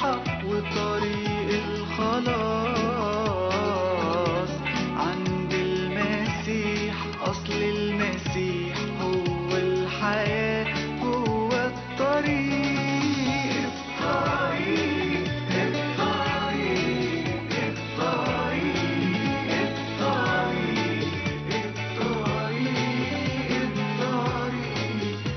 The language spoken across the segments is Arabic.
الحق وطريق الخلاص عند المسيح. أصل المسيح هو الحياة، هو الطريق. الطريق الطريق الطريق الطريق الطريق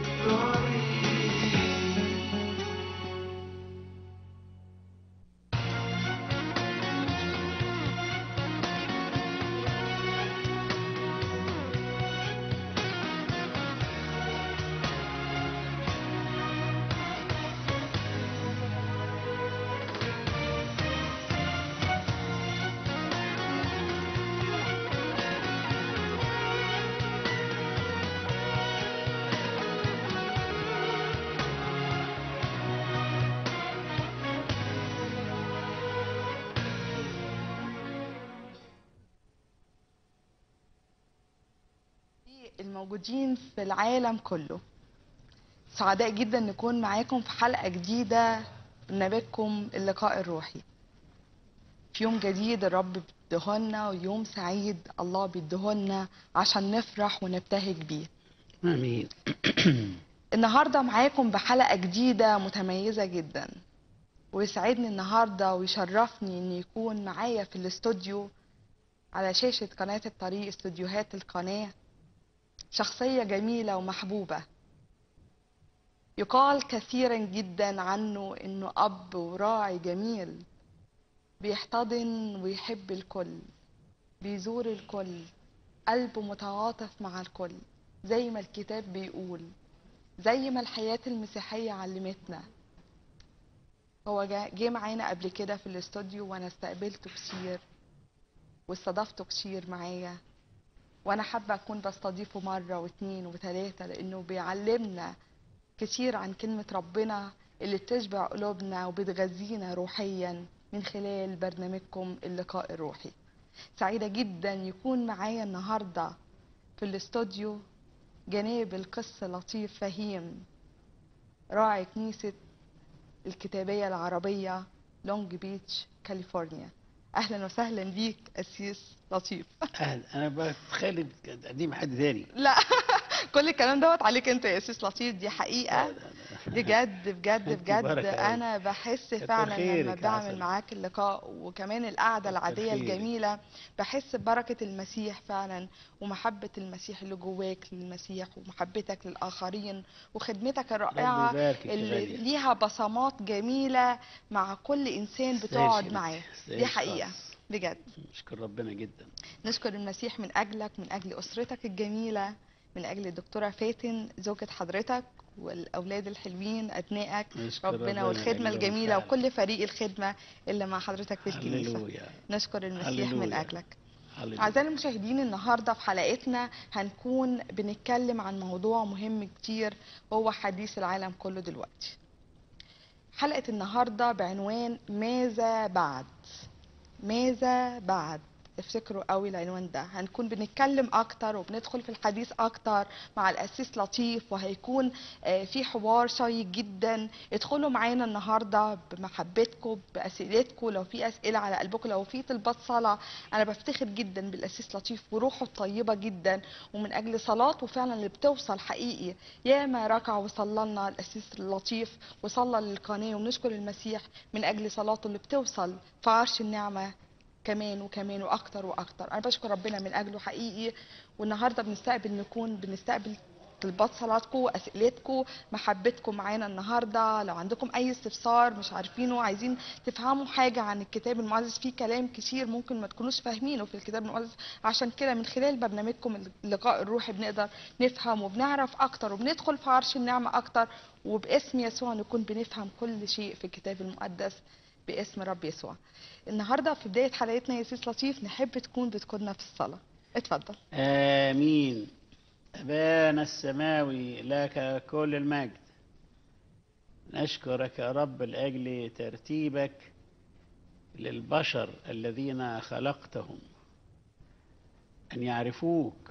الموجودين في العالم كله، سعداء جدا نكون معاكم في حلقة جديدة من برنامجكم اللقاء الروحي. في يوم جديد الرب بيديهولنا، ويوم سعيد الله بيديهولنا عشان نفرح ونبتهج بيه. امين. النهارده معاكم بحلقة جديدة متميزة جدا، ويسعدني النهارده ويشرفني ان يكون معايا في الاستوديو على شاشة قناة الطريق، استوديوهات القناة، شخصية جميلة ومحبوبة. يقال كثيرا جدا عنه انه اب وراعي جميل، بيحتضن ويحب الكل، بيزور الكل، قلبه متعاطف مع الكل زي ما الكتاب بيقول، زي ما الحياة المسيحية علمتنا. هو جه معانا قبل كده في الاستوديو، وانا استقبلته كتير واستضفته كتير معايا، وانا حابة اكون بستضيفه مرة واثنين وثلاثة، لانه بيعلمنا كتير عن كلمة ربنا اللي بتشبع قلوبنا وبتغذينا روحيا من خلال برنامجكم اللقاء الروحي. سعيدة جدا يكون معايا النهاردة في الاستوديو جناب القس لطيف فهيم، راعي كنيسة الكتابية العربية لونج بيتش كاليفورنيا. اهلا وسهلا بيك قسيس لطيف. اهلا. انا بتخيل تقديم حد تاني. لا كل الكلام دوت عليك انت يا قسيس لطيف، دي حقيقة. بجد بجد بجد انا بحس فعلا لما بعمل معاك اللقاء وكمان القعده العاديه الجميله، بحس ببركه المسيح فعلا، ومحبه المسيح اللي جواك للمسيح، ومحبتك للاخرين، وخدمتك الرائعه اللي ليها بصمات جميله مع كل انسان بتقعد معاه. دي حقيقه بجد. نشكر ربنا جدا. نشكر المسيح من اجلك، من اجل اسرتك الجميله، من اجل الدكتوره فاتن زوجة حضرتك والاولاد الحلوين ابنائك، ربنا والخدمه الجميله وكل فريق الخدمه اللي مع حضرتك في الكنيسه. نشكر المسيح من اجلك. اعزائي المشاهدين، النهارده في حلقتنا هنكون بنتكلم عن موضوع مهم كتير، هو حديث العالم كله دلوقتي. حلقه النهارده بعنوان ماذا بعد. ماذا بعد. افتكروا قوي العنوان ده. هنكون بنتكلم اكتر وبندخل في الحديث اكتر مع القسيس لطيف، وهيكون في حوار شيق جدا. ادخلوا معانا النهارده بمحبتكم، باسئلتكم، لو في اسئله على قلبكم، لو في طلبات صلاه. انا بفتخر جدا بالقسيس لطيف وروحه الطيبه جدا، ومن اجل صلاته فعلا اللي بتوصل حقيقي. ياما ركع وصلى لنا القسيس لطيف وصلى للقناه، ونشكر المسيح من اجل صلاته اللي بتوصل في عرش النعمه كمان وكمان واكتر واكتر. انا بشكر ربنا من اجله حقيقي. والنهارده بنستقبل طلبات صلاتكم واسئلتكم، محبتكم معانا النهارده. لو عندكم اي استفسار مش عارفينه، عايزين تفهموا حاجه عن الكتاب المقدس، فيه كلام كتير ممكن ما تكونوش فاهمينه في الكتاب المقدس، عشان كده من خلال برنامجكم اللقاء الروحي بنقدر نفهم وبنعرف اكتر وبندخل في عرش النعمه اكتر، وباسم يسوع نكون بنفهم كل شيء في الكتاب المقدس باسم رب يسوع. النهارده في بدايه حلقتنا يا سيس لطيف نحب تكون بتقودنا في الصلاه. اتفضل. امين. ابانا السماوي لك كل المجد. نشكرك يا رب لاجل ترتيبك للبشر الذين خلقتهم ان يعرفوك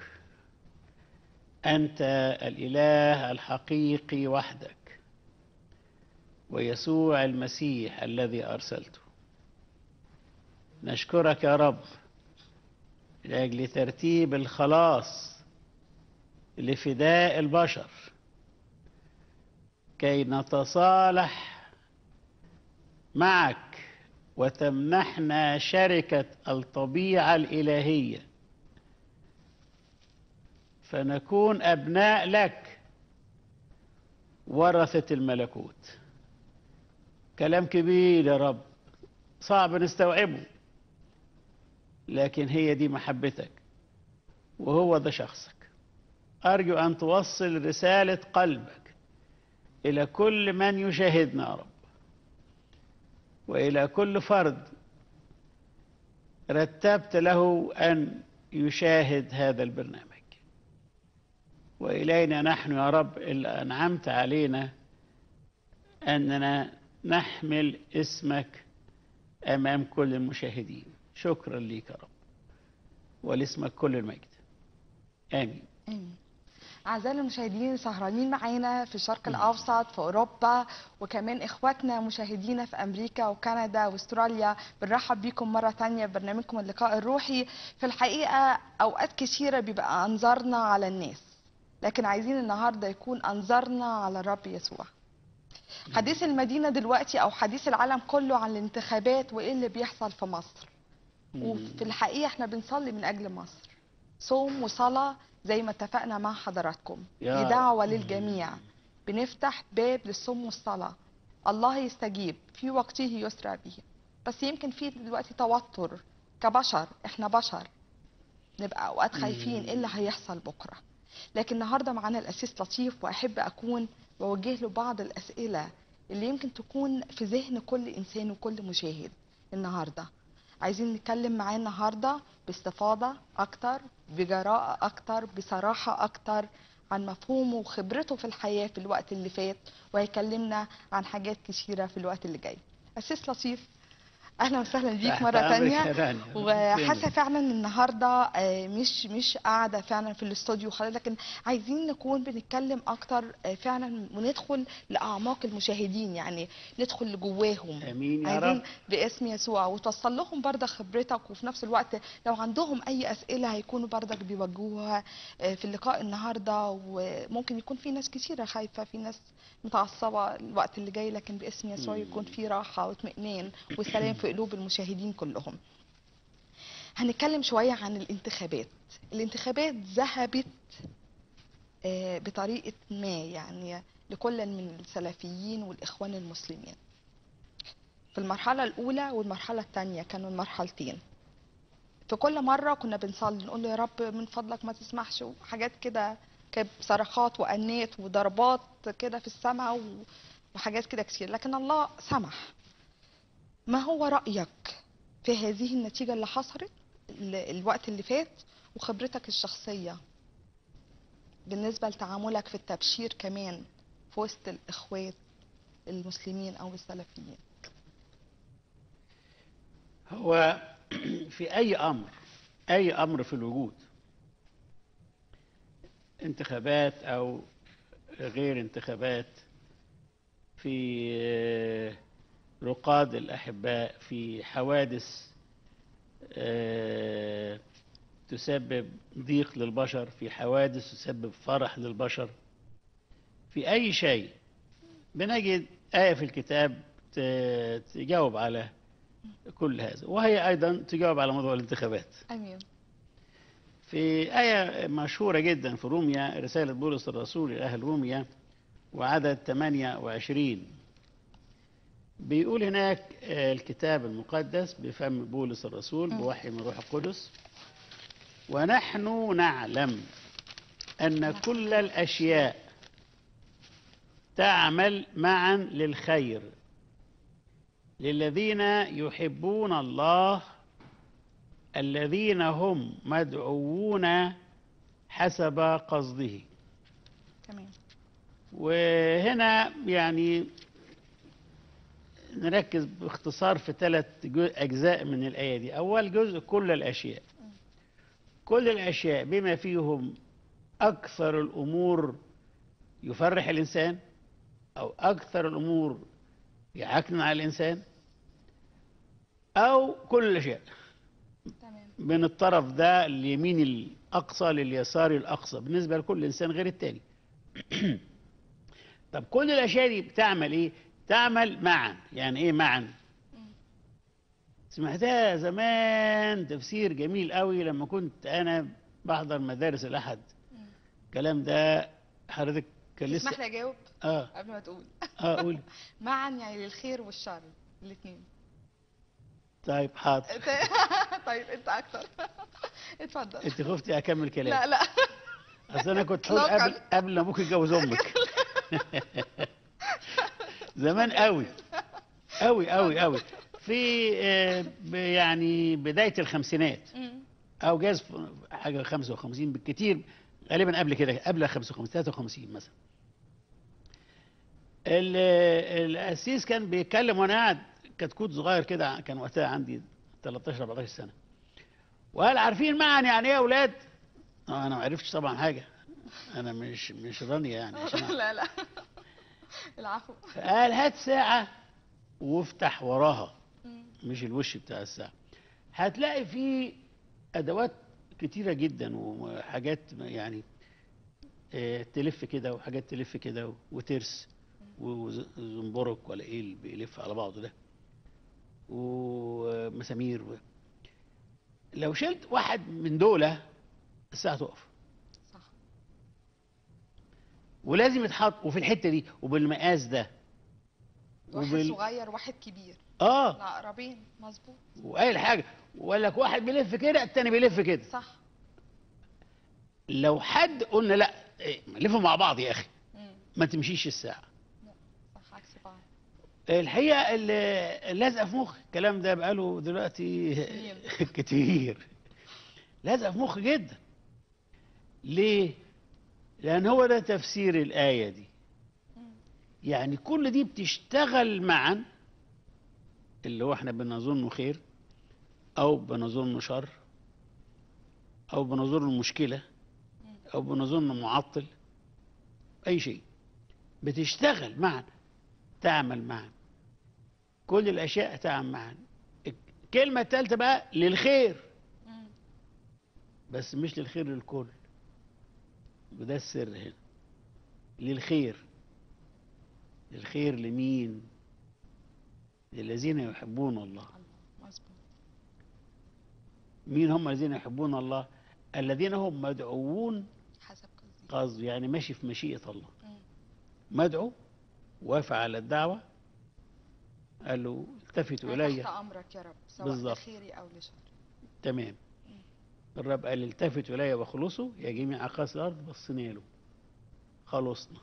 انت الاله الحقيقي وحدك، ويسوع المسيح الذي أرسلته. نشكرك يا رب لأجل ترتيب الخلاص لفداء البشر كي نتصالح معك وتمنحنا شركة الطبيعة الإلهية فنكون أبناء لك ورثة الملكوت. كلام كبير يا رب صعب نستوعبه، لكن هي دي محبتك وهو ده شخصك. أرجو أن توصل رسالة قلبك إلى كل من يشاهدنا يا رب، وإلى كل فرد رتبت له أن يشاهد هذا البرنامج. وإلينا نحن يا رب اللي أنعمت علينا أننا نحمل اسمك أمام كل المشاهدين. شكرا ليك يا رب، ولاسمك كل المجد. آمين. آمين. أعزائي المشاهدين سهرانين معانا في الشرق الأوسط، في أوروبا، وكمان إخواتنا مشاهدينا في أمريكا وكندا وأستراليا، بنرحب بيكم مرة تانية ببرنامجكم اللقاء الروحي. في الحقيقة أوقات كثيرة بيبقى أنظارنا على الناس، لكن عايزين النهاردة يكون أنظارنا على الرب يسوع. حديث المدينة دلوقتي أو حديث العالم كله عن الانتخابات وإيه اللي بيحصل في مصر. وفي الحقيقة احنا بنصلي من أجل مصر، صوم وصلاة زي ما اتفقنا مع حضراتكم، دي دعوة للجميع. بنفتح باب للصوم والصلاة، الله يستجيب في وقته يسرع به. بس يمكن في دلوقتي توتر كبشر، احنا بشر نبقى أوقات خايفين إيه اللي هيحصل بكرة. لكن النهاردة معانا الأسيس لطيف، وأحب أكون بوجه له بعض الأسئلة اللي يمكن تكون في ذهن كل إنسان وكل مشاهد. النهاردة عايزين نتكلم معاه النهاردة باستفاضة أكتر، بجراءة أكتر، بصراحة أكتر عن مفهومه وخبرته في الحياة في الوقت اللي فات، وهيكلمنا عن حاجات كثيرة في الوقت اللي جاي. أسيس لطيف، اهلا وسهلا بيك مره تانية. وحاسه فعلا النهارده مش قاعده فعلا في الاستوديو خالص، لكن عايزين نكون بنتكلم اكتر فعلا وندخل لاعماق المشاهدين، يعني ندخل لجواهم. امين يا عايزين رب باسم يسوع، وتوصل لهم برضه خبرتك، وفي نفس الوقت لو عندهم اي اسئله هيكونوا برضك بيوجهوها في اللقاء النهارده. وممكن يكون في ناس كثيره خايفه، في ناس متعصبه الوقت اللي جاي، لكن باسم يسوع يكون في راحه واطمئنان وسلام في قلوب المشاهدين كلهم. هنتكلم شويه عن الانتخابات. الانتخابات ذهبت بطريقه ما، يعني لكل من السلفيين والاخوان المسلمين. في المرحله الاولى والمرحله الثانيه كانوا المرحلتين. في كل مره كنا بنصلي نقول له يا رب من فضلك ما تسمحش، وحاجات كده كانت صرخات وانات وضربات كده في السماء وحاجات كده كتير، لكن الله سمح. ما هو رأيك في هذه النتيجة اللي حصلت الوقت اللي فات، وخبرتك الشخصية بالنسبة لتعاملك في التبشير كمان في وسط الإخوات المسلمين أو السلفيين؟ هو في أي أمر في الوجود، انتخابات أو غير انتخابات، في رقاد الأحباء، في حوادث تسبب ضيق للبشر، في حوادث تسبب فرح للبشر، في أي شيء بنجد آية في الكتاب تجاوب على كل هذا، وهي أيضا تجاوب على موضوع الانتخابات. أمين. في آية مشهورة جدا في روميا، رسالة بولس الرسول لأهل روميا وعدد 28، بيقول هناك الكتاب المقدس بفم بولس الرسول بوحي من روح القدس: ونحن نعلم أن كل الأشياء تعمل معا للخير للذين يحبون الله الذين هم مدعوون حسب قصده. تمام. وهنا يعني نركز باختصار في 3 أجزاء من الآية دي. أول جزء كل الأشياء، كل الأشياء بما فيهم أكثر الأمور يفرح الإنسان، أو أكثر الأمور يعكنن على الإنسان، أو كل الأشياء تمام. من الطرف ده اليمين الأقصى لليسار الأقصى بالنسبة لكل إنسان غير التاني. طب كل الأشياء دي بتعمل إيه؟ تعمل معا. يعني إيه معا؟ سمعتها زمان تفسير جميل قوي لما كنت أنا بحضر مدارس الأحد. الكلام ده حضرتك كان لسه. تسمح لي اجاوب قبل ما تقول؟ قولي. معا يعني للخير والشر الاثنين. طيب حاضر. طيب انت اكتر. اتفضل. انت خفتي اكمل كلام؟ لا لا. اصل انا كنت هقول قبل ما ابوك يتجوز امك. زمان قوي قوي قوي قوي في يعني بدايه الخمسينات او جاز حاجه 55 بالكثير، غالبا قبل كده، قبل 55 53 مثلا. القسيس كان بيتكلم وانا قاعد كتكوت صغير كده، كان وقتها عندي 13 14 سنه، وقال عارفين معا يعني ايه يا اولاد؟ انا ما عرفتش طبعا حاجه، انا مش رانية يعني عشان لا لا العفو. قال هات ساعه وافتح وراها، مش الوش بتاع الساعه، هتلاقي فيه ادوات كتيره جدا وحاجات يعني تلف كده وحاجات تلف كده وترس وزنبرك ولا ايه اللي بيلف على بعضه ده، ومسامير لو شلت واحد من دول الساعه تقف. صح. ولازم يتحط وفي الحته دي وبالمقاس ده، واحد صغير واحد كبير، العقربين. مظبوط. واي حاجه، وقال لك واحد بيلف كده التاني بيلف كده. صح. لو حد قلنا لا نلفوا مع بعض يا اخي ما تمشيش الساعه. لا صح، عكس بعض. الحقيقه اللي لازقه في مخي الكلام ده بقاله دلوقتي كتير، لازقه في مخي جدا. ليه؟ لان هو ده تفسير الايه دي. يعني كل دي بتشتغل معا، اللي هو احنا بنظنه خير او بنظنه شر او بنظنه مشكله او بنظنه معطل، اي شيء بتشتغل معا، تعمل معا، كل الاشياء تعمل معا. الكلمه الثالثه بقى للخير، بس مش للخير للكل، وده السر هنا. للخير. للخير لمين؟ للذين يحبون الله. مظبوط. مين هم الذين يحبون الله؟ الذين هم مدعوون حسب قصد، يعني ماشي في مشيئة الله. مدعو وافع على الدعوة، قال له التفتوا إلي. تحت أمرك يا رب، سواء بالظبط. لخيري أو لشر. تمام. الرب قال التفتوا إلي واخلصوا يا جميع أقاصي الأرض، بصينا له خلصنا.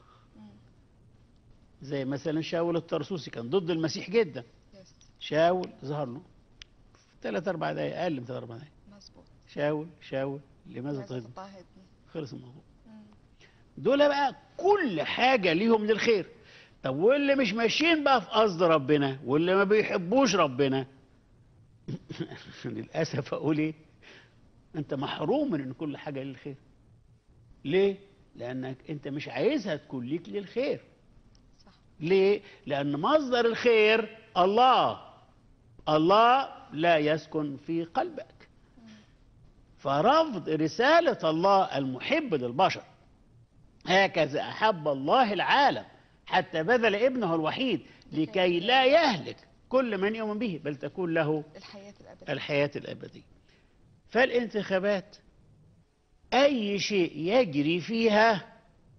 زي مثلا شاول الطرسوسي كان ضد المسيح جدا. شاول ظهر له في 3-4 دقايق، أقل من 3-4 دقايق. مظبوط. شاول لماذا تضطهدني؟ خلص الموضوع. دول بقى كل حاجة ليهم للخير. طب واللي مش ماشيين بقى في قصد ربنا واللي ما بيحبوش ربنا للأسف أقول إيه؟ أنت محروم من إن كل حاجة للخير. ليه؟ لأنك أنت مش عايزها تكون ليك للخير. صح. ليه؟ لأن مصدر الخير الله. الله لا يسكن في قلبك. فرفض رسالة الله المحب للبشر، هكذا أحب الله العالم حتى بذل ابنه الوحيد لكي لا يهلك كل من يؤمن به بل تكون له الحياة الأبدية. فالانتخابات أي شيء يجري فيها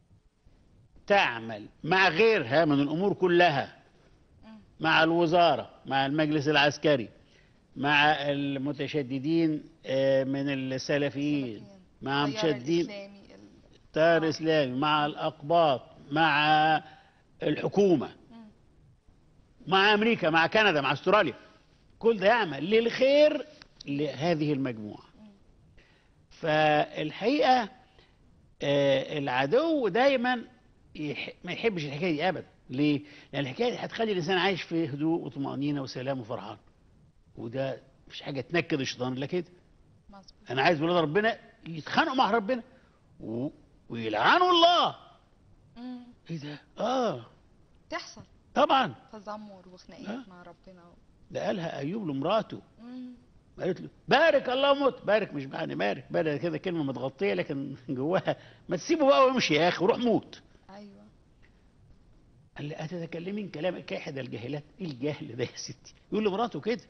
تعمل مع غيرها من الأمور كلها، مع الوزارة، مع المجلس العسكري، مع المتشددين من السلفيين، مع مشددين التيار الإسلامي، مع الأقباط، مع الحكومة، مع أمريكا، مع كندا، مع أستراليا، كل ده يعمل للخير لهذه المجموعة. فالحقيقة العدو دايما ما يحبش الحكاية دي أبدا. ليه؟ لأن الحكاية دي هتخلي الإنسان عايش في هدوء وطمأنينة وسلام وفرحان، وده مش حاجة تنكد الشيطان إلا كده. أنا عايز ولاد ربنا يتخانقوا مع ربنا ويلعنوا الله. إيه ده؟ تحصل طبعا تذمر وخناقات مع ربنا. ده قالها ايوب لمراته، مم. قالت له بارك الله موت. بارك مش معنى بارك كده كلمه متغطيه، لكن جواها ما تسيبه بقى ويمشي يا اخي وروح موت. ايوه. قال لي اتتكلمين كلام كاحد الجاهلات؟ ايه الجهل ده يا ستي؟ يقول لمراته كده.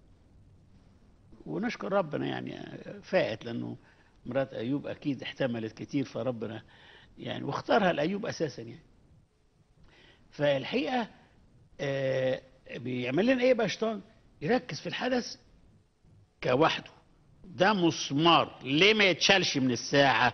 ونشكر ربنا يعني فاقت، لانه مرات ايوب اكيد احتملت كتير، فربنا يعني واختارها لايوب اساسا يعني. فالحقيقه بيعمل لنا ايه بقى شيطان؟ يركز في الحدث كوحده. ده مسمار ليه ما يتشالش من الساعه؟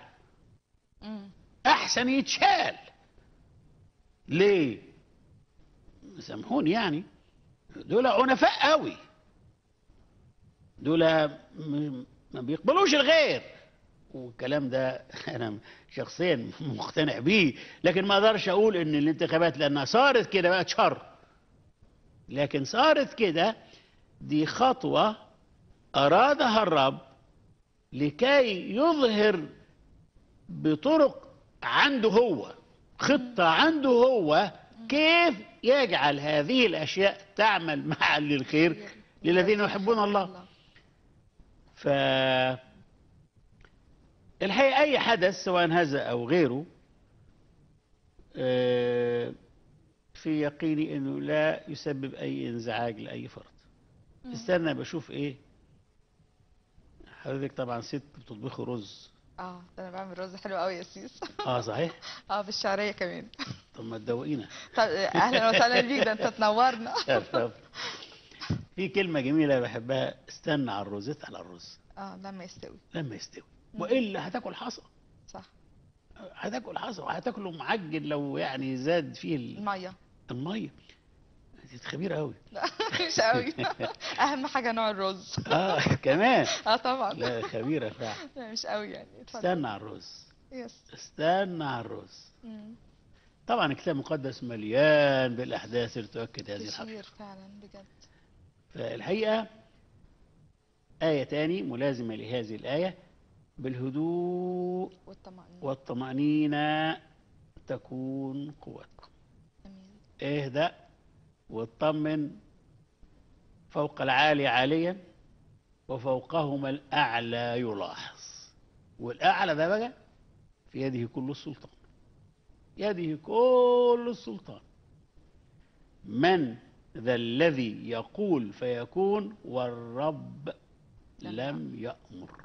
احسن يتشال. ليه؟ سامحوني يعني، دول عنفاء قوي، دول ما بيقبلوش الغير. والكلام ده انا شخصيا مقتنع بيه، لكن ما اقدرش اقول ان الانتخابات لانها صارت كده بقت شر، لكن صارت كده دي خطوة ارادها الرب لكي يظهر بطرق عنده هو، خطة عنده هو، كيف يجعل هذه الاشياء تعمل معا للخير للذين يحبون الله. ف الحقيقة أي حدث سواء هذا أو غيره في يقيني أنه لا يسبب أي انزعاج لأي فرد. استنى بشوف إيه. حضرتك طبعا ست بتطبخي رز. ده أنا بعمل رز حلو قوي يا سيس. صحيح؟ بالشعرية كمان. طب ما تدوقينا. طب أهلا وسهلا بيك، ده أنت تنورنا. في كلمة جميلة بحبها، استنى على الرز، اتقل على الرز. لما يستوي. لما يستوي، وإلا هتاكل حصى. صح. هتاكل حصى وهتاكله معجن لو يعني زاد فيه المية. دي خبيرة قوي. لا مش قوي. أهم حاجة نوع الرز. كمان. طبعا. لا خبيرة فعلا. لا مش قوي يعني. استنى على الرز. يس. استنى على الرز. طبعا الكتاب المقدس مليان بالأحداث اللي تؤكد هذه الحقيقة. كتير فعلا بجد. فالحقيقة آية تاني ملازمة لهذه الآية، بالهدوء والطمأنينة تكون قوتكم. اهدأ واطمن، فوق العالي عاليا وفوقهما الأعلى يلاحظ. والأعلى ده بقى في يده كل السلطان، يده كل السلطان. من ذا الذي يقول فيكون والرب لم يأمر.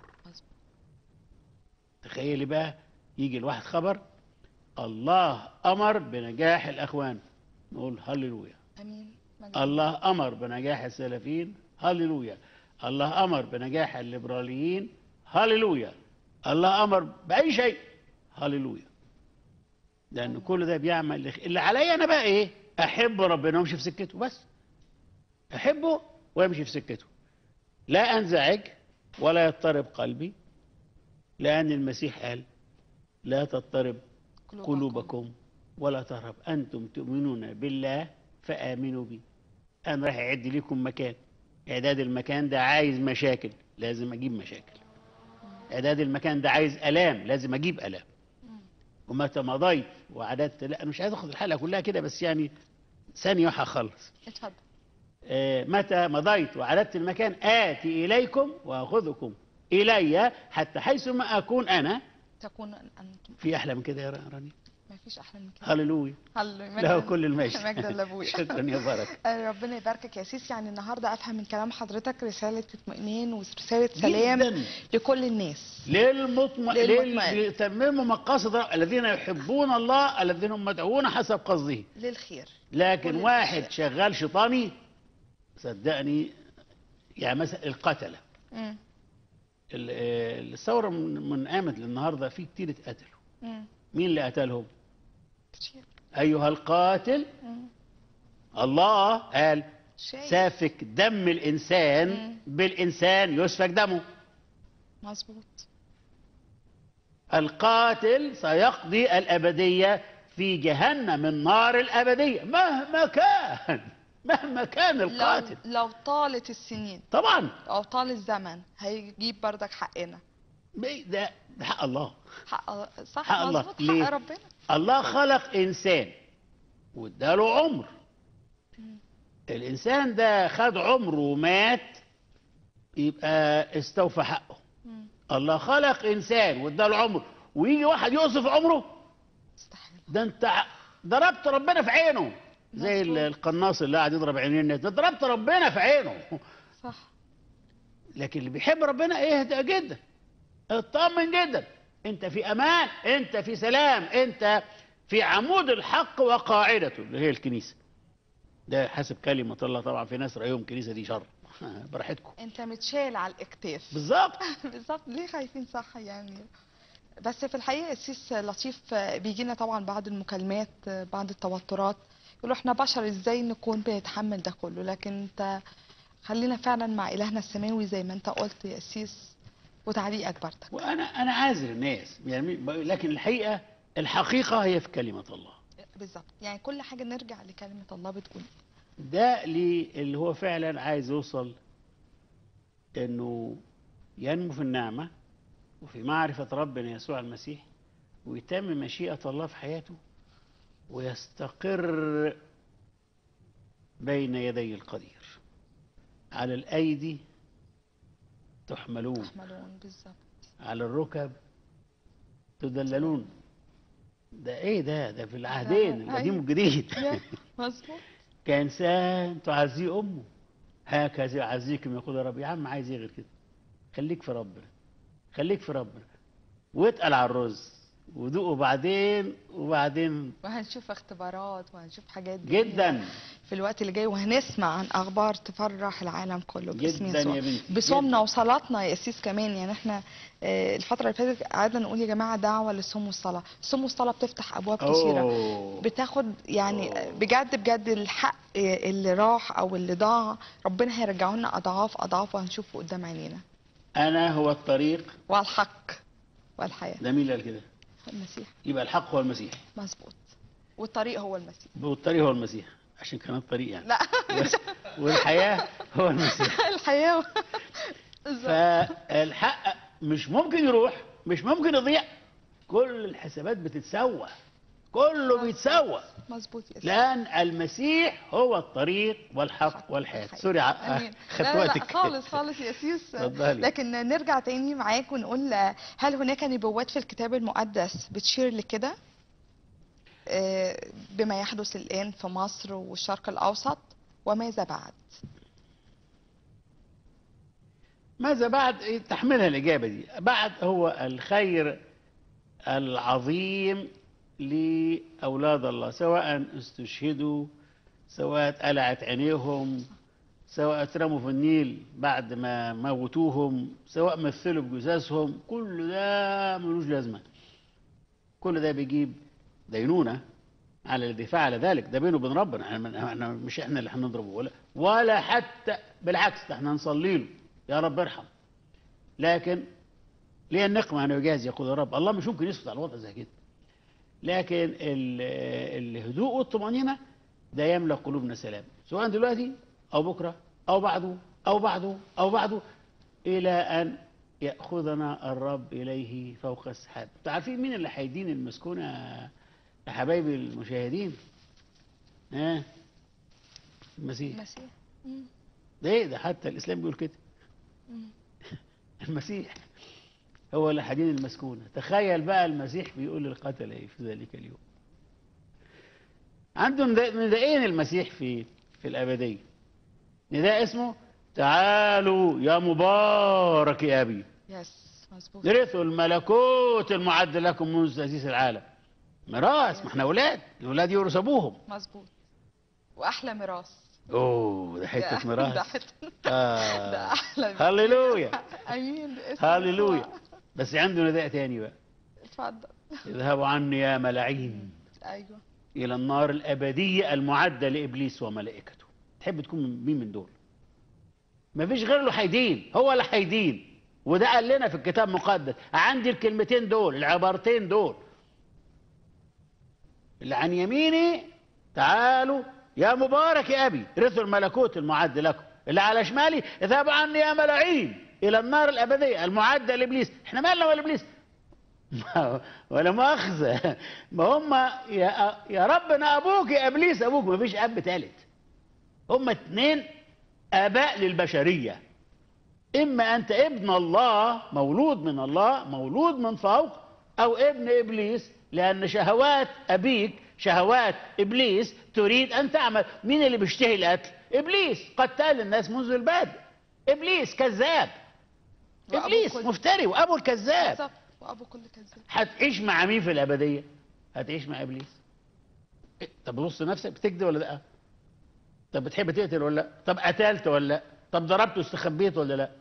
تخيلي بقى يجي الواحد خبر الله أمر بنجاح الأخوان، نقول هللويا. امين. الله أمر بنجاح السلفيين، هللويا. الله أمر بنجاح الليبراليين، هللويا. الله أمر بأي شيء، هللويا. لأن كل ده بيعمل اللي عليا أنا بقى إيه؟ أحب ربنا وامشي في سكته بس. أحبه وامشي في سكته، لا أنزعج ولا يضطرب قلبي، لأن المسيح قال لا تضطرب قلوبكم ولا تهرب، أنتم تؤمنون بالله فآمنوا بي. أنا رايح أعد لكم مكان، إعداد المكان ده عايز مشاكل، لازم أجيب مشاكل. إعداد المكان ده عايز ألام، لازم أجيب ألام. ومتى مضيت وعددت، لا أنا مش عايز أخذ الحلقة كلها كده، بس يعني ثانية وهخلص. اتفضل. متى مضيت وعددت المكان آتي إليكم وأخذكم إلي حتى حيثما أكون أنا تكون أنتم. في أحلى من كده يا راني؟ ما فيش أحلى من كده. هللويا. له كل المجد. مجدا لأبويا. شكرا يا بركة. ربنا يباركك يا سيس. يعني النهارده أفهم من كلام حضرتك رسالة اطمئنان ورسالة سلام جداً لكل الناس. لتمام مقاصد الذين يحبون الله، الذين هم مدعوون حسب قصده للخير. لكن واحد شغال شيطاني صدقني، يعني مثلا القتلة. الثورة من قامت للنهارده في كتير اتقتلوا. مين اللي قتلهم؟ كتير. أيها القاتل. الله قال سافك دم الإنسان بالإنسان يسفك دمه. مظبوط. القاتل سيقضي الأبدية في جهنم النار الأبدية مهما كان القاتل. لو طالت السنين طبعا، لو طال الزمن هيجيب بردك حقنا. ده حق الله. صح. حق الله. حق ربنا. الله خلق إنسان واداله عمر الإنسان ده خد عمره ومات، يبقى استوفى حقه. الله خلق إنسان واداله عمر، ويجي واحد يوصف عمره؟ استحيل. ده أنت ضربت ربنا في عينه، زي مظبوط. القناص اللي قاعد يضرب عينين الناس، ده ضربت ربنا في عينه. صح. لكن اللي بيحب ربنا اهدى جدا، اطمن جدا، انت في امان، انت في سلام، انت في عمود الحق وقاعدته اللي هي الكنيسه. ده حسب كلمه الله طبعا، في ناس رايهم الكنيسه دي شر. براحتكم. انت متشال على الاكتاف. بالظبط. بالظبط. ليه خايفين؟ صح يعني. بس في الحقيقه السيس لطيف بيجي لنا طبعا بعد المكالمات، بعد التوترات، يقولوا احنا بشر ازاي نكون بنتحمل ده كله، لكن انت خلينا فعلا مع الهنا السماوي زي ما انت قلت يا سيس. وتعليقك برضك. وانا عاذر الناس يعني، لكن الحقيقه الحقيقه هي في كلمه الله. بالظبط. يعني كل حاجه نرجع لكلمه الله بتقول. ده اللي هو فعلا عايز يوصل انه ينمو في النعمه وفي معرفه ربنا يسوع المسيح، ويتم مشيئه الله في حياته، ويستقر بين يدي القدير. على الايدي تحملون، بالظبط. على الركب تدللون. ده ايه ده في العهدين القديم والجديد. مظبوط. كإنسان تعزيه أمه هكذا يعزيكم يقول يا رب. يا عم عايز ايه غير كده؟ خليك في ربنا، خليك في ربنا، واتقل على الرز ودوقه وبعدين وهنشوف اختبارات وهنشوف حاجات جدا في الوقت اللي جاي، وهنسمع عن اخبار تفرح العالم كله باسم جدا يسوع. يا بنتي، بصومنا وصلاتنا يا سيس كمان. يعني احنا الفتره اللي فاتت قعدنا نقول يا جماعه دعوه للصوم والصلاه. الصوم والصلاه بتفتح ابواب كثيره، بتاخد يعني بجد الحق اللي راح او اللي ضاع ربنا هيرجعه لنا اضعاف اضعاف، وهنشوفه قدام عينينا. انا هو الطريق والحق والحياه. ده مين اللي قال كده؟ المسيح. يبقى الحق هو المسيح. مظبوط. والطريق هو المسيح. والطريق هو المسيح، عشان كان الطريق يعني. لا. والحياه هو المسيح. الحياه. فالحق مش ممكن يروح، مش ممكن يضيع. كل الحسابات بتتسوى، كله بيتسوى. مظبوط يا سيدي. لأن المسيح هو الطريق والحق والحياة. سوري خدت وقتك. لا خالص يا سيس. لكن نرجع تاني معاك ونقول هل هناك نبوات في الكتاب المقدس بتشير لكده بما يحدث الآن في مصر والشرق الأوسط؟ وماذا بعد؟ ماذا بعد؟ تحملها الإجابة دي. بعد هو الخير العظيم لأولاد الله، سواء استشهدوا، سواء اتقلعت عينيهم، سواء اترموا في النيل بعد ما موتوهم، سواء مثلوا بجثثهم. كل ده ملوش لازمة. كل ده بيجيب دينونة على الذي فعل ذلك. ده بينه وبين ربنا. احنا مش احنا اللي هنضربه ولا حتى بالعكس، ده احنا هنصلي له يا رب ارحم. لكن ليه النقمة أنا جاهز يقول يا رب. الله مش ممكن يسكت على الوضع زي كده. لكن الهدوء والطمأنينة ده يملأ قلوبنا سلام، سواء دلوقتي أو بكرة أو بعده أو بعده أو بعده، إلى أن يأخذنا الرب إليه فوق السحاب. أنتوا عارفين مين اللي هيدين المسكونة يا حبايبي المشاهدين؟ المسيح. ده إيه ده؟ حتى الإسلام بيقول كده. المسيح هو اللي هيدين المسكونة. تخيل بقى المسيح بيقول للقتلة إيه في ذلك اليوم. عندهم نداءين المسيح في الأبدية. نداء اسمه تعالوا يا مبارك يا أبي، مظبوط، ارثوا الملكوت المعد لكم منذ تأسيس العالم. ميراث، ما احنا أولاد، الأولاد يورثوا أبوهم. مظبوط. وأحلى ميراث. أوه، ده حتة ميراث. ده أحلى. هللويا. أمين. هللويا. بس عنده نداء تاني بقى. اتفضل. اذهبوا عني يا ملاعين. أيوه. إلى النار الأبدية المعدة لإبليس وملائكته. تحب تكون مين من دول؟ مفيش غير له هيدين، هو اللي هيدين. وده قال لنا في الكتاب المقدس. عندي الكلمتين دول، العبارتين دول، اللي عن يميني تعالوا يا مبارك يا أبي ارثوا الملكوت المعد لكم، اللي على شمالي اذهبوا عني يا ملاعين إلى النار الأبدية المعدة لإبليس. احنا مالنا ولا إبليس؟ ولا مؤاخذة، ما هم يا ربنا أبوك يا إبليس أبوك، ما فيش أب ثالث. هما اتنين آباء للبشرية. إما أنت ابن الله مولود من الله مولود من فوق، أو ابن إبليس، لأن شهوات أبيك شهوات إبليس تريد أن تعمل. مين اللي بيشتهي القتل؟ إبليس، قتال الناس منذ البدء. إبليس كذاب، إبليس مفتري وأبو الكذاب. بالظبط، وأبو كل كذاب. هتعيش مع مين في الأبدية؟ هتعيش مع إبليس. طب بص نفسك، بتكذب ولا لا؟ طب بتحب تقتل ولا لا؟ طب قتلت ولا لا؟ طب ضربت واستخبيت ولا لا؟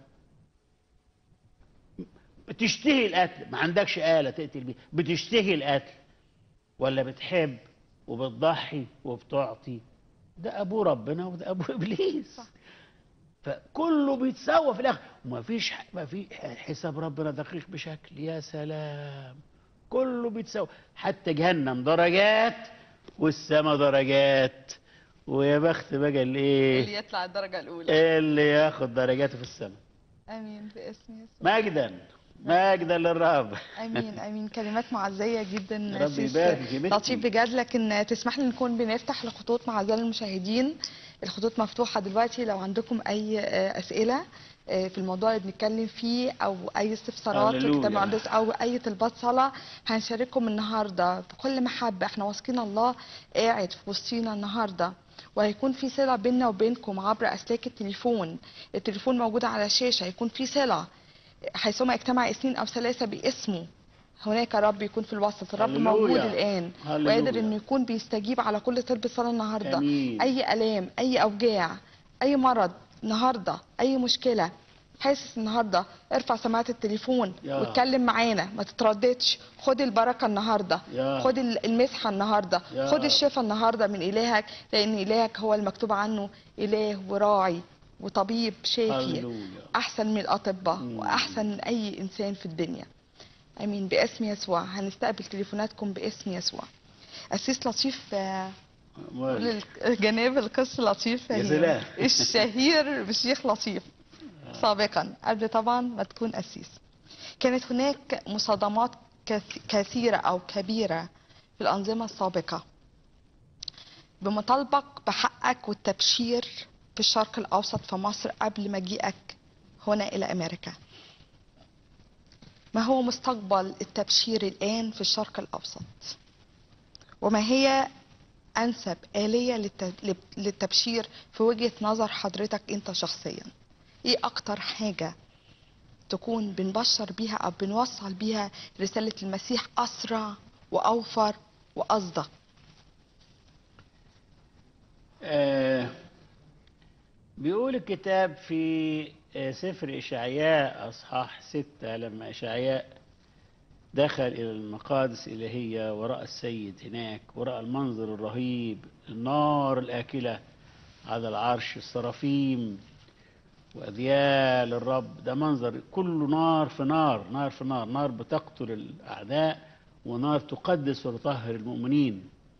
بتشتهي القتل، ما عندكش آلة تقتل بيها، بتشتهي القتل ولا بتحب وبتضحي وبتعطي؟ ده أبو ربنا وده أبو إبليس. صح. فكله بيتساوى في الآخر، وما فيش حساب ربنا دقيق بشكل. يا سلام، كله بيتساوى، حتى جهنم درجات والسما درجات. ويا بخت بقى اللي يطلع الدرجة الأولى، اللي ياخد درجاته في السما. امين باسم يسوع. مجدا للرب. امين امين. كلمات معزيه جدا ربي يبارك في بيتك. لطيف بجد. لكن تسمح لي نكون بنفتح لخطوط مع اعزائي المشاهدين. الخطوط مفتوحه دلوقتي لو عندكم اي اسئله في الموضوع اللي بنتكلم فيه، او اي استفسارات في الكتاب المقدس، او اي طلبات صلاه، هنشارككم النهارده بكل محبه. احنا واثقين الله قاعد في وسطينا النهارده، وهيكون في صله بيننا وبينكم عبر اسلاك التليفون. التليفون موجود على الشاشه، هيكون في صله حيثما اجتمع اثنين او ثلاثه باسمه هناك رب يكون في الوسط. الرب موجود الان وقادر انه يكون بيستجيب على كل طلبة صلاة النهارده. اي الام، اي اوجاع، اي مرض النهارده، اي مشكله حاسس النهارده، ارفع سماعه التليفون واتكلم معانا، ما تترددش. خد البركه النهارده، خد المسحه النهارده، خد الشفاء النهارده من الهك، لان الهك هو المكتوب عنه اله وراعي وطبيب شافي، احسن من الاطباء واحسن من اي انسان في الدنيا. امين باسم يسوع. هنستقبل تليفوناتكم باسم يسوع. قسيس لطيف جناب القس لطيف الشهير بالشيخ لطيف سابقا، قبل طبعا ما تكون قسيس، كانت هناك مصادمات كثيرة أو كبيرة في الأنظمة السابقة بمطالبك بحقك والتبشير في الشرق الأوسط في مصر قبل مجيئك هنا إلى أمريكا. ما هو مستقبل التبشير الآن في الشرق الأوسط؟ وما هي أنسب آلية للتبشير في وجهة نظر حضرتك أنت شخصيا؟ إيه أكتر حاجة تكون بنبشر بيها أو بنوصل بيها رسالة المسيح أسرع وأوفر وأصدق؟ بيقول الكتاب في سفر إشعياء أصحاح 6، لما إشعياء دخل إلى المقادس الإلهية ورأى السيد هناك ورأى المنظر الرهيب، النار الآكلة على العرش، السرافيم وأذيال الرب. ده منظر كله نار في نار، نار في نار، نار بتقتل الأعداء ونار تقدس وتطهر المؤمنين.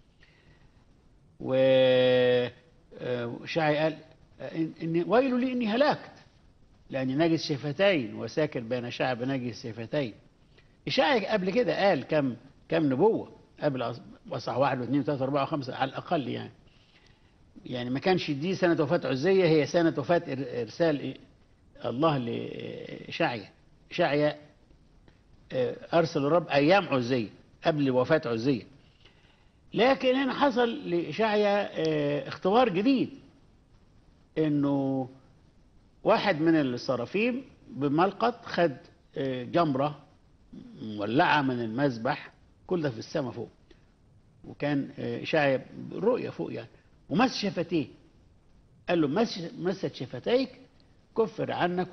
وشاعي قال إن ويل لي إني هلكت لأني نجس شفتين وساكن بين شعب نجس شفتين. إشعياء قبل كده قال كم نبوة قبل أصح 1 و2 و3 و4 و5 على الأقل يعني ما كانش دي سنة وفاة عزية، هي سنة وفاة إرسال الله لإشعياء. إشعياء أرسل الرب أيام عزية قبل وفاة عزية. لكن هنا حصل لإشعياء اختبار جديد، إنه واحد من الصرافيم بملقط خد جمرة مولعة من المذبح، كل ده في السماء فوق، وكان إشعياء رؤية فوق يعني، ومس شفتيه، قال له مست شفتيك كفر عنك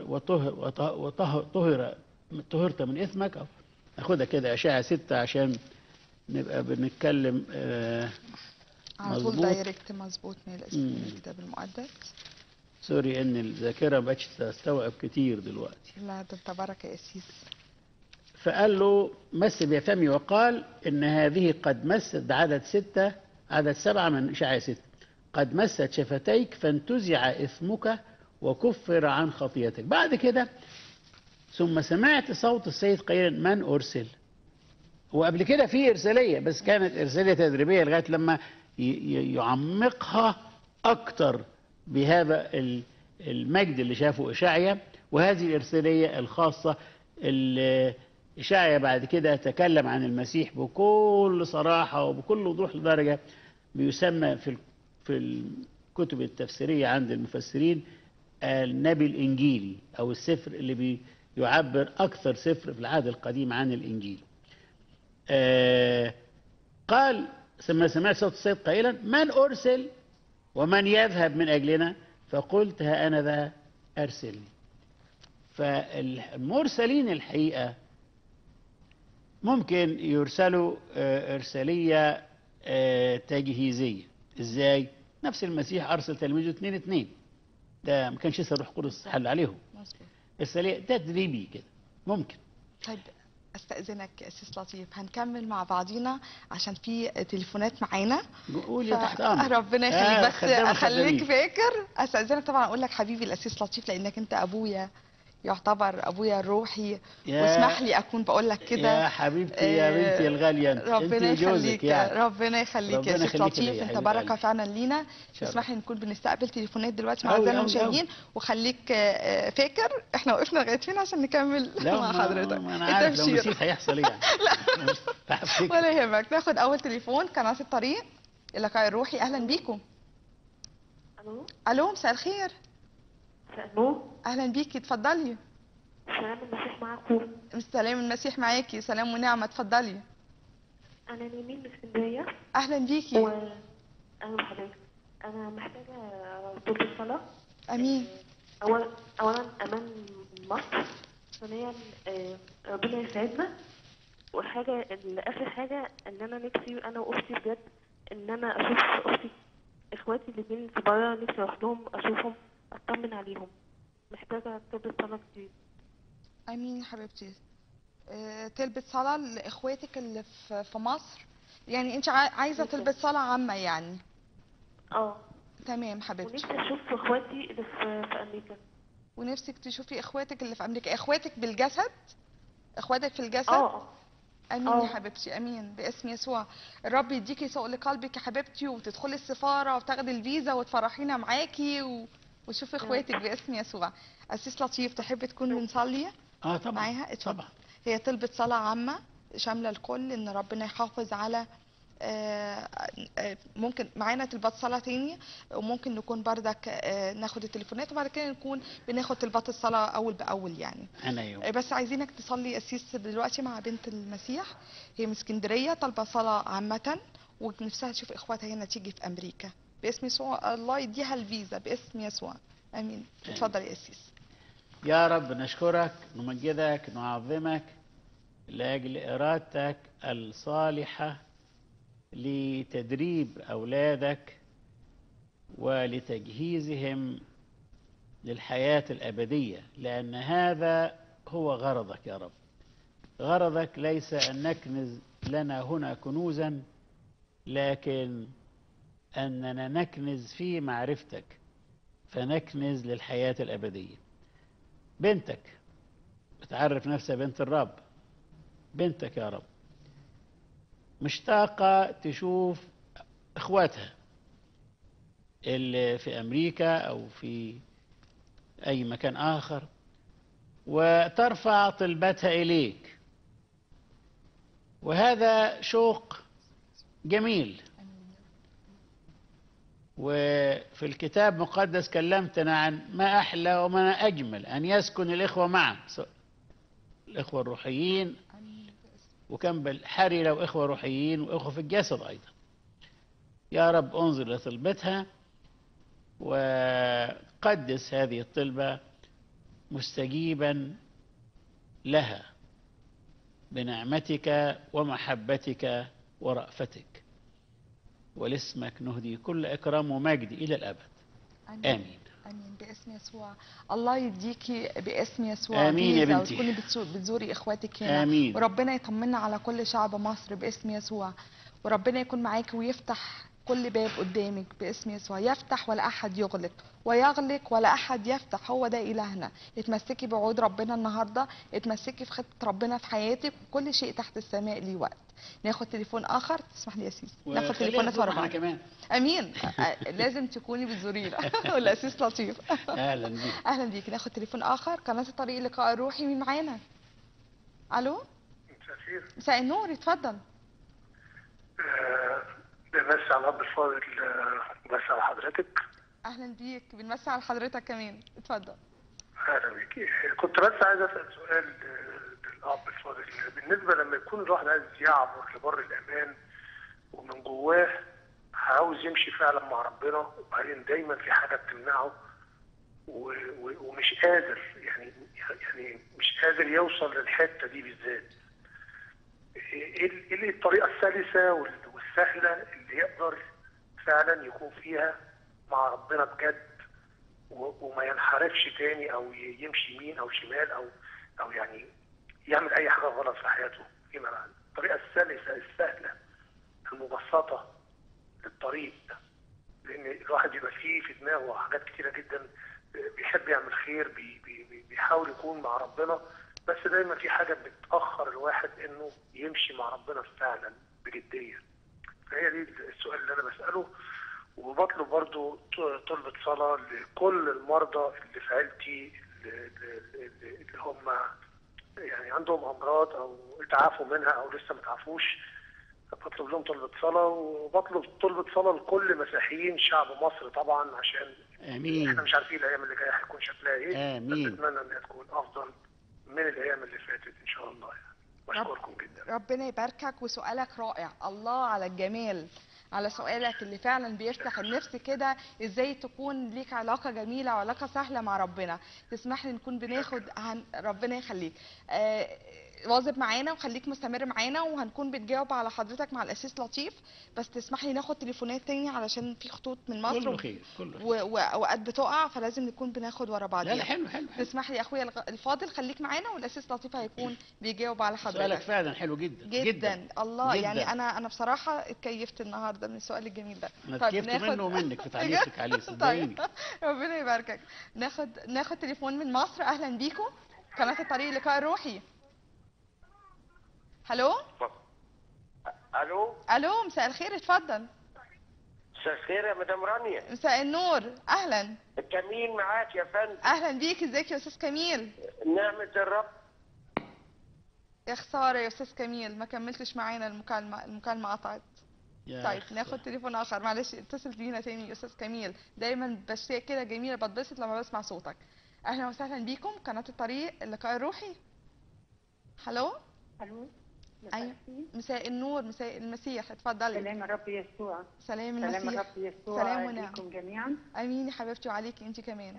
طهرت من إثمك. أخدها كده أشعة 6 عشان نبقى بنتكلم على طول دايركت مظبوط من الكتاب المقدس. سوري ان الذاكره ما بقتش تستوعب كتير دلوقتي. لا ده انت بركه يا قسيس. فقال له مس بفمي وقال ان هذه قد مست، عدد 7 من إشعياء 6، قد مست شفتيك فانتزع إثمك وكفر عن خطيتك. بعد كده ثم سمعت صوت السيد قائلا من أرسل. وقبل كده في إرسالية، بس كانت إرسالية تدريبية لغاية لما يعمقها أكتر بهذا المجد اللي شافه إشعيا، وهذه الإرسالية الخاصة اللي إشعيا بعد كده تكلم عن المسيح بكل صراحة وبكل وضوح لدرجة بيسمى في الكتب التفسيرية عند المفسرين النبي الإنجيلي، أو السفر اللي بيعبر أكثر سفر في العهد القديم عن الإنجيل. قال ثم سمعت صوت الصيد قائلا من أرسل ومن يذهب من أجلنا، فقلت ها أنا ذا أرسلني. فالمرسلين الحقيقة ممكن يرسلوا إرسالية تجهيزية. إزاي؟ نفس المسيح أرسل تلميذه 2 ده ما كانش لسه الروح القدس حل عليهم. إرسالية تدريبي كده ممكن. طيب استأذنك يا أسيس لطيف، هنكمل مع بعضينا عشان في تليفونات معانا. قولي تحت أمرك. ربنا يخليك. بس خدامة أخليك فاكر، استأذنك طبعا أقول لك حبيبي الأسيس لطيف لأنك أنت أبويا، يعتبر أبويا الروحي، واسمح لي أكون بقول لك كده. يا حبيبتي يا بنتي الغالية، ربنا يخليك يعني. ربنا يخليك يا أسيس لطيف، أنت بركة فعلا لينا. اسمح لي نكون بنستقبل تليفونات دلوقتي مع أعزائنا المشاهدين، وخليك فاكر احنا وقفنا لغاية فين عشان نكمل مع حضرتك. لا أنا عارف لو نسيت هيحصل إيه يعني. لا ولا يهمك. ناخد أول تليفون قناة الطريق اللقاء الروحي. أهلا بيكم. ألو مساء الخير. أهلا بيكي، اتفضلي. سلام المسيح معاكم. سلام المسيح معاكي، سلام ونعمة، اتفضلي. أنا نيمين من اسكندرية. أهلا بيكي. أهلا بحضرتك. أنا محتاجة طلب الصلاة. أمين. أولا أمان مصر، ثانيا ربنا يسعدنا، وحاجة آخر حاجة إن أنا نفسي أنا وأختي بجد إن أنا أشوف أختي إخواتي الاتنين في برا، نفسي أروح لهم أشوفهم أطمن عليهم. محتاجة طلب الصلاة كتير. امين حبيبتي. تلبس صلاه لاخواتك اللي في مصر، يعني انت عايزه تلبس صلاه عامه يعني؟ تمام حبيبتي. ونفسي اشوف اخواتي اللي في امريكا. ونفسك تشوفي اخواتك اللي في امريكا. اخواتك بالجسد؟ اخواتك في الجسد؟ امين يا حبيبتي، امين باسم يسوع. الرب يديكي سوق لقلبك يا حبيبتي، وتدخلي السفاره وتاخدي الفيزا وتفرحينا معاكي وشوفي اخواتك باسم يسوع. أسيس لطيف تحب تكون بنصلي طبعا معاها؟ طبعا. هي طلبت صلاة عامة شاملة الكل، ان ربنا يحافظ على ممكن معانا طلبات صلاة تاني، وممكن نكون بردك ناخد التليفونات وبعد كده نكون بناخد طلبات الصلاة أول بأول يعني. بس عايزينك تصلي أسيس دلوقتي مع بنت المسيح، هي من اسكندرية طالبة صلاة عامة ونفسها تشوف إخواتها هنا تيجي في أمريكا باسم يسوع. الله يديها الفيزا باسم يسوع. امين. اتفضل يا اسيس. يا رب نشكرك نمجدك نعظمك لاجل ارادتك الصالحه لتدريب اولادك ولتجهيزهم للحياه الابديه، لان هذا هو غرضك يا رب. غرضك ليس ان نكنز لنا هنا كنوزا، لكن اننا نكنز في معرفتك فنكنز للحياة الأبدية. بنتك بتعرف نفسها بنت الرب، بنتك يا رب مشتاقة تشوف إخواتها اللي في أمريكا أو في أي مكان آخر، وترفع طلبتها إليك، وهذا شوق جميل. وفي الكتاب المقدس كلمتنا عن ما أحلى وما أجمل أن يسكن الإخوة معا، الإخوة الروحيين، وكان بالحري لو إخوة روحيين وإخوة في الجسد أيضا. يا رب انظر لطلبتها وقدس هذه الطلبة مستجيبا لها بنعمتك ومحبتك ورأفتك، ولاسمك نهدي كل إكرام ومجد إلى الأبد. آمين. آمين باسم يسوع. الله يديكي باسم يسوع. آمين يا بنتي. وتكوني بتزوري إخواتك هنا. آمين. وربنا يطمنا على كل شعب مصر باسم يسوع، وربنا يكون معاكي ويفتح كل باب قدامك باسم يسوع. يفتح ولا أحد يغلق، ويغلق ولا أحد يفتح. هو ده إلهنا. اتمسكي بعود ربنا النهاردة، اتمسكي في خطة ربنا في حياتك، وكل شيء تحت السماء ليه وقت. ناخد تليفون اخر، تسمح لي يا سيدي ناخد وخلينا تليفونات ورا نزورنا بعض. كمان. امين. لازم تكوني بتزورينا. والاسيس لطيف. اهلا بيك. اهلا بيك. ناخد تليفون اخر، قناه الطريق اللقاء الروحي، مين معانا؟ الو. مساء الخير. مساء النور، اتفضل. بمسي على الاب الفاضل، بمسي على حضرتك. اهلا بيك، بنمسي على حضرتك كمان، اتفضل. اهلا بيك. كنت بس عايز اسال سؤال للاب الفاضل. بالنسبه لما يكون الواحد عايز يعبر لبر الامان ومن جواه عاوز يمشي فعلا مع ربنا، وبعدين دايما في حاجه بتمنعه ومش قادر، يعني مش قادر يوصل للحته دي بالذات، ايه الطريقه السلسه والسهله اللي يقدر فعلا يكون فيها مع ربنا بجد وما ينحرفش تاني او يمشي يمين او شمال او يعني يعمل اي حاجه غلط في حياته فيما بعد؟ الطريقه السلسه السهله المبسطه للطريق، لان الواحد بيبقى فيه في دماغه حاجات كتيره جدا، بيحب يعمل خير، بيحاول يكون مع ربنا، بس دايما في حاجه بتاخر الواحد انه يمشي مع ربنا فعلا بجديه. فهي دي السؤال اللي انا بساله. وبطلب برضو طلبة صلاة لكل المرضى اللي في عيلتي اللي هم يعني عندهم امراض او اتعافوا منها او لسه ما اتعافوش. بطلب لهم طلبة صلاة، وبطلب طلبة صلاة لكل مسيحيين شعب مصر طبعا، عشان امين. احنا مش عارفين الايام اللي جايه هيكون شكلها ايه. امين. بس اتمنى انها تكون افضل من الايام اللي فاتت ان شاء الله يعني. بشكركم جدا. ربنا يباركك، وسؤالك رائع. الله على الجمال، على سؤالك اللي فعلا بيفتح النفس كده، ازاي تكون ليك علاقه جميله وعلاقه سهله مع ربنا. تسمح لي نكون بناخد ربنا يخليك. واظب معانا وخليك مستمر معانا، وهنكون بتجاوب على حضرتك مع الاسيس لطيف. بس تسمح لي ناخد تليفونات تاني علشان في خطوط من مصر كله خير كله خير. واوقات بتقع، فلازم نكون بناخد ورا بعض. لا حلو. تسمح لي اخويا الفاضل خليك معانا، والاسيس لطيف هيكون بيجاوب على حضرتك. سؤالك فعلا حلو جدا جدا. الله جداً. يعني انا بصراحه اتكيفت النهارده من السؤال الجميل ده. انا اتكيفت منه ومنك في تعليقك عليه، صدقيني. طيب ربنا يباركك. ناخد تليفون من مصر. اهلا بيكم، قناه الطريق اللقاء الروحي. الو. الو، مساء الخير، اتفضل. مساء الخير يا مدام رانيا. مساء النور، اهلا. كمين معاك يا فندم. اهلا بيك، ازيك يا استاذ كميل؟ نعمة الرب. يا خساره يا استاذ كميل، ما كملتش معانا المكالمه قطعت. طيب ناخد تليفون اخر، معلش اتصل بينا تاني يا استاذ كميل، دايما بشتاق كده جميله، بتبسط لما بسمع صوتك. اهلا وسهلا بيكم، قناه الطريق اللقاء الروحي. الو. ايوه، مساء النور، مساء المسيح، اتفضلي. سلام الرب يسوع. سلام المسيح. سلام الرب يسوع سلام ونعم عليكم جميعا. امين يا حبيبتي، وعليكي انت كمان.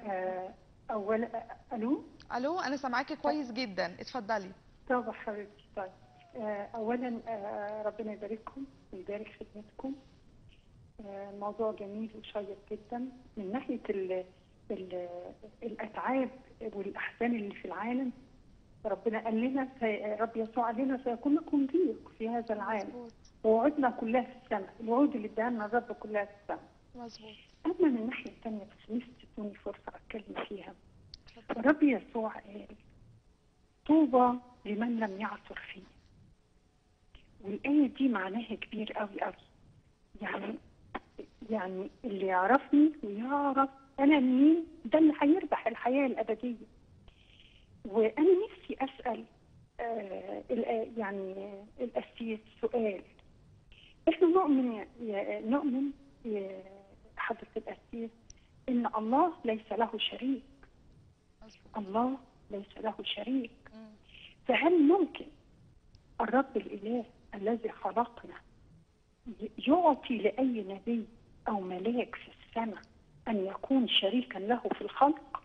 الو، انا سامعاكي كويس جدا، اتفضلي. طب حبيبتي. طيب اولا ربنا يبارككم ويبارك خدمتكم. موضوع جميل وشيق جدا من ناحيه الاتعاب والاحزان اللي في العالم. ربنا قال لنا رب يسوع قال لنا سيكون لكم ضيق في هذا العالم، ووعودنا كلها في السماء، الوعود اللي اداها لنا الرب كلها في السماء. مظبوط. اما من الناحيه الثانيه بس نفسي تدوني فرصه اتكلم فيها. الرب يسوع قال طوبى لمن لم يعثر فيه، والايه دي معناها كبير قوي قوي. يعني اللي يعرفني ويعرف انا مين ده اللي هيربح الحياه الابديه. وانا نفسي اسال يعني القسيس سؤال. احنا نؤمن يا حضره القسيس ان الله ليس له شريك. الله ليس له شريك. فهل ممكن الرب الاله الذي خلقنا يعطي لاي نبي او ملاك في السماء ان يكون شريكا له في الخلق؟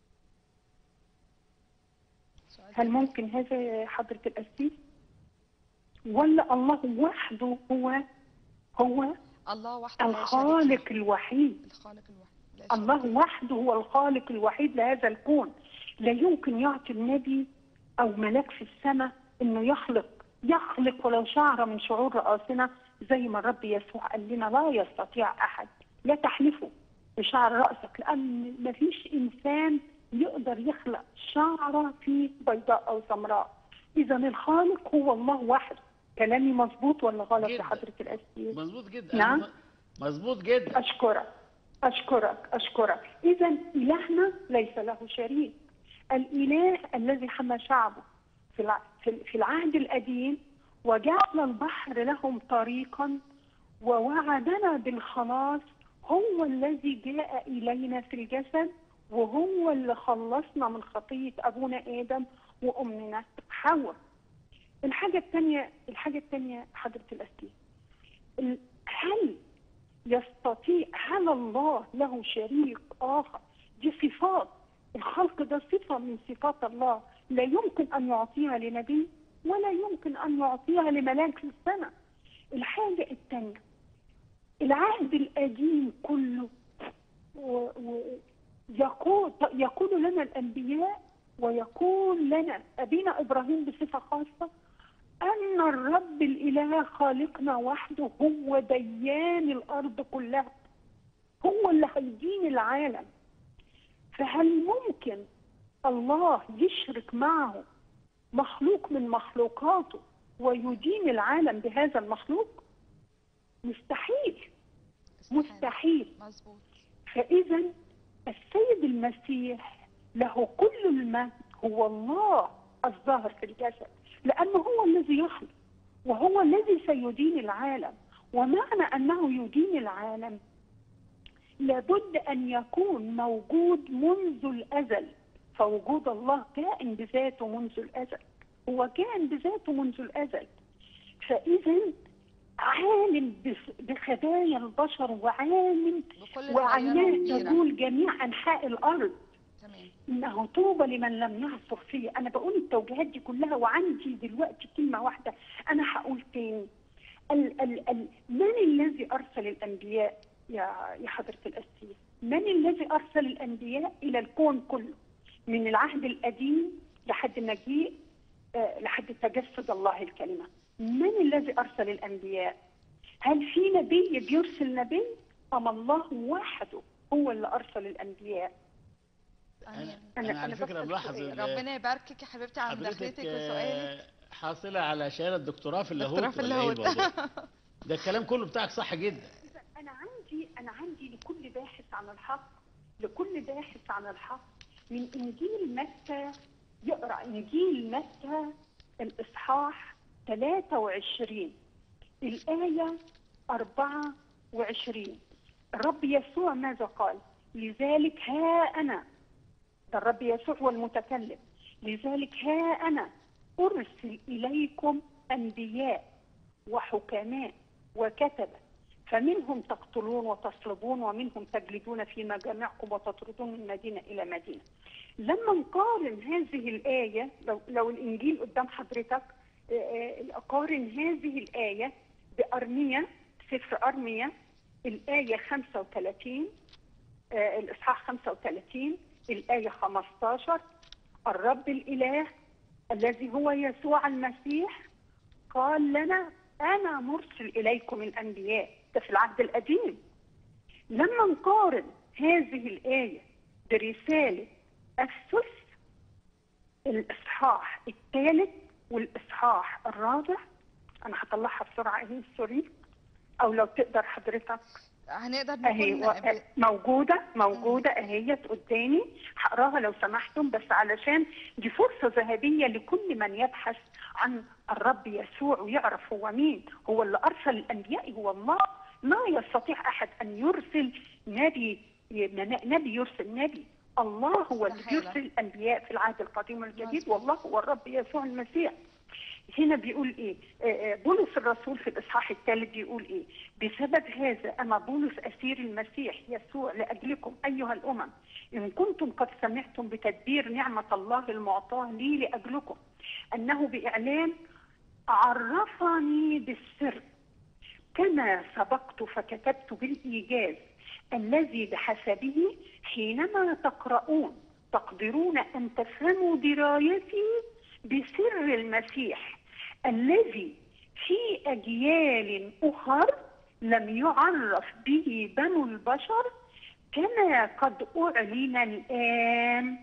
هل ممكن هذا حضرة القسيس؟ ولا الله وحده هو الله وحده الخالق الوحيد؟ الله وحده هو الخالق الوحيد لهذا الكون. لا يمكن يعطي النبي او ملاك في السماء انه يخلق ولو شعره من شعور رأسنا، زي ما الرب يسوع قال لنا لا يستطيع احد، لا تحلفوا بشعر رأسك، لان ما فيش انسان يقدر يخلق شعره في بيضاء او سمراء. اذا الخالق هو الله وحده، كلامي مظبوط ولا غلط جدا. يا حضرة الأسيس؟ مظبوط جدا. نعم. مظبوط جدا. أشكرك. إذا إلهنا ليس له شريك. الإله الذي حمى شعبه في العهد القديم وجعل البحر لهم طريقا ووعدنا بالخلاص، هو الذي جاء إلينا في الجسد، وهو اللي خلصنا من خطية أبونا آدم وأمنا حواء. الحاجة الثانية حضرة الأسيس، هل الله له شريك آخر؟ دي صفات الخلق، ده صفة من صفات الله، لا يمكن أن يعطيها لنبي ولا يمكن أن يعطيها لملاك في السماء. الحاجة الثانية، العهد القديم كله يقول لنا الأنبياء ويقول لنا أبينا إبراهيم بصفة خاصة أن الرب الإله خالقنا وحده هو ديان الأرض كلها، هو اللي هيدين العالم. فهل ممكن الله يشرك معه مخلوق من مخلوقاته ويدين العالم بهذا المخلوق؟ مستحيل. مظبوط. فإذا السيد المسيح له كل المجد، هو الله الظاهر في الجسد، لأنه هو الذي يخلق وهو الذي سيدين العالم. ومعنى أنه يدين العالم لابد أن يكون موجود منذ الأزل، فوجود الله كائن بذاته منذ الأزل، هو كائن بذاته منذ الأزل. فإذا عالم بخبايا البشر وعالم وعينات تجول جميع أنحاء الأرض. إنه طوبى لمن لم يعصر فيه. أنا بقول التوجيهات دي كلها، وعندي دلوقتي كلمة واحدة أنا هقول تاني. من الذي أرسل الأنبياء يا حضرة الأسيس؟ من الذي أرسل الأنبياء إلى الكون كله من العهد القديم لحد مجيء لحد تجسد الله الكلمة؟ من الذي أرسل الأنبياء؟ هل في نبي بيرسل نبي أم الله وحده هو اللي أرسل الأنبياء؟ أنا على فكرة ملاحظ ربنا يباركك يا حبيبتي على مداخلتك وسؤالك. حاصلة على شهادة دكتوراه في اللاهوت. ده الكلام كله بتاعك صح جدا. أنا عندي لكل باحث عن الحق من إنجيل متى، يقرأ إنجيل متى الإصحاح 23 الآية 24. الرب يسوع ماذا قال؟ لذلك ها أنا، ده الرب يسوع هو المتكلم، لذلك ها أنا أرسل إليكم أنبياء وحكماء وكتبة، فمنهم تقتلون وتصلبون ومنهم تجلدون في مجامعكم وتطردون من مدينة إلى مدينة. لما نقارن هذه الآية، لو الإنجيل قدام حضرتك، أقارن هذه الآية بأرميا، سفر أرميا الآية 35 الإصحاح 35 الآية 15. الرب الإله الذي هو يسوع المسيح قال لنا أنا مرسل إليكم الأنبياء، ده في العهد القديم. لما نقارن هذه الآية برسالة أفسس الإصحاح 3 والإصحاح 4، أنا هطلعها بسرعة اهي سوري، أو لو تقدر حضرتك هنقدر اهي موجودة اهي قدامي، هقراها لو سمحتم، بس علشان دي فرصة ذهبية لكل من يبحث عن الرب يسوع ويعرف هو مين. هو اللي أرسل الأنبياء، هو الله. ما يستطيع أحد أن يرسل نبي يرسل نبي. الله هو اللي يرسل الأنبياء في العهد القديم والجديد، والله هو الرب يسوع المسيح. هنا بيقول ايه؟ بولس الرسول في الاصحاح 3 بيقول ايه؟ بسبب هذا انا بولس اسير المسيح يسوع لاجلكم ايها الامم، ان كنتم قد سمعتم بتدبير نعمه الله المعطاه لي لاجلكم، انه باعلان عرفني بالسر كما سبقت فكتبت بالايجاز الذي بحسبه حينما تقرؤون تقدرون ان تفهموا درايتي بسر المسيح الذي في أجيال أخر لم يعرف به بنو البشر، كما قد أعلن الآن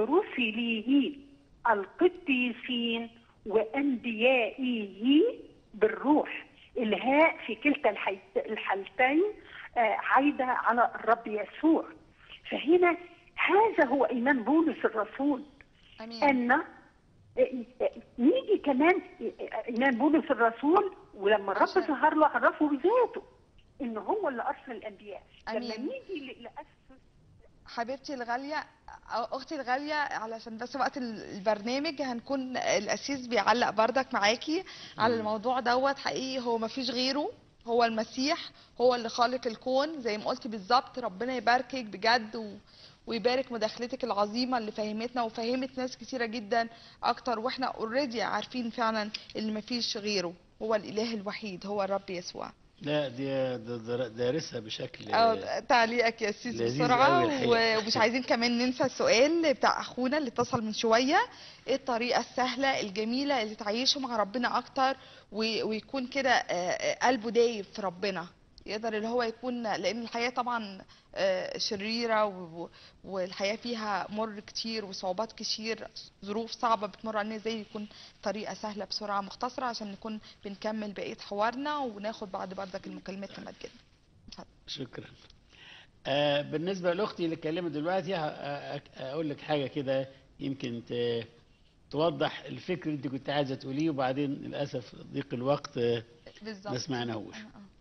لرسله القديسين وأنبيائه بالروح. الهاء في كلتا الحالتين عايدة على الرب يسوع. فهنا هذا هو إيمان بولس الرسول. امين. أن نيجي كمان إيمان بولس الرسول، ولما الرب ظهر له عرفه بذاته إن هو اللي أرسل الأنبياء. أمين. لما نيجي لأسس حبيبتي الغالية أو أختي الغالية، علشان بس وقت البرنامج هنكون الأسيس بيعلق بردك معاكي على الموضوع دوت. حقيقي هو مفيش غيره، هو المسيح هو اللي خالق الكون زي ما قلتي بالظبط. ربنا يباركك بجد ويبارك مداخلتك العظيمة اللي فهمتنا وفهمت ناس كتيرة جدا أكتر، وإحنا اوريدي عارفين فعلا اللي مفيش غيره، هو الإله الوحيد، هو الرب يسوع. لا دي دارسها بشكل تعليقك يا سيس بسرعه. ومش عايزين كمان ننسى السؤال بتاع اخونا اللي اتصل من شويه، ايه الطريقه السهله الجميله اللي تعيشه مع ربنا اكتر ويكون كده قلبه دايب في ربنا، يقدر اللي هو يكون، لان الحياه طبعا شريره والحياه فيها مر كتير وصعوبات كتير، ظروف صعبه بتمر علينا، ازاي يكون طريقه سهله بسرعه مختصره عشان نكون بنكمل بقيه حوارنا وناخد بعد بردك المكالمات كمان كده. شكرا. بالنسبه لاختي اللي اتكلمت دلوقتي اقول لك حاجه كده يمكن توضح الفكر اللي انت كنت عايزه تقوليه، وبعدين للاسف ضيق الوقت ما سمعناهوش.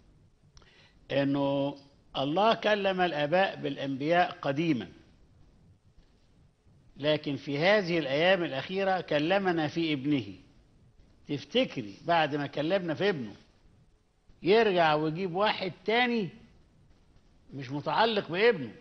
انه الله كلم الآباء بالأنبياء قديما، لكن في هذه الأيام الأخيرة كلمنا في ابنه. تفتكري بعد ما كلمنا في ابنه يرجع ويجيب واحد تاني مش متعلق بابنه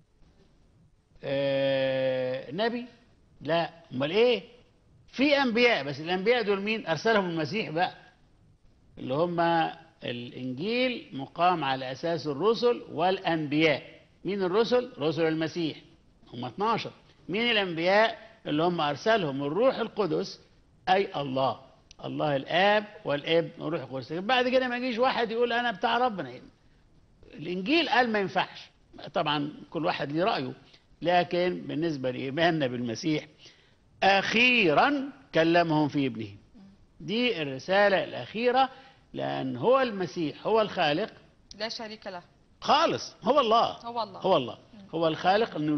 نبي؟ لا. امال ايه؟ في أنبياء، بس الأنبياء دول مين؟ أرسلهم المسيح بقى، اللي هم الإنجيل مقام على أساس الرسل والأنبياء. مين الرسل؟ رسل المسيح هم 12. مين الأنبياء؟ اللي هم أرسلهم الروح القدس، أي الله الآب والابن والروح القدس. بعد كده ما يجيش واحد يقول أنا بتاع ربنا. الإنجيل قال ما ينفعش، طبعا كل واحد ليه رأيه، لكن بالنسبة لإيماننا بالمسيح أخيرا كلمهم في ابنه. دي الرسالة الأخيرة، لأن هو المسيح هو الخالق لا شريك له خالص، هو الله هو الخالق. أنه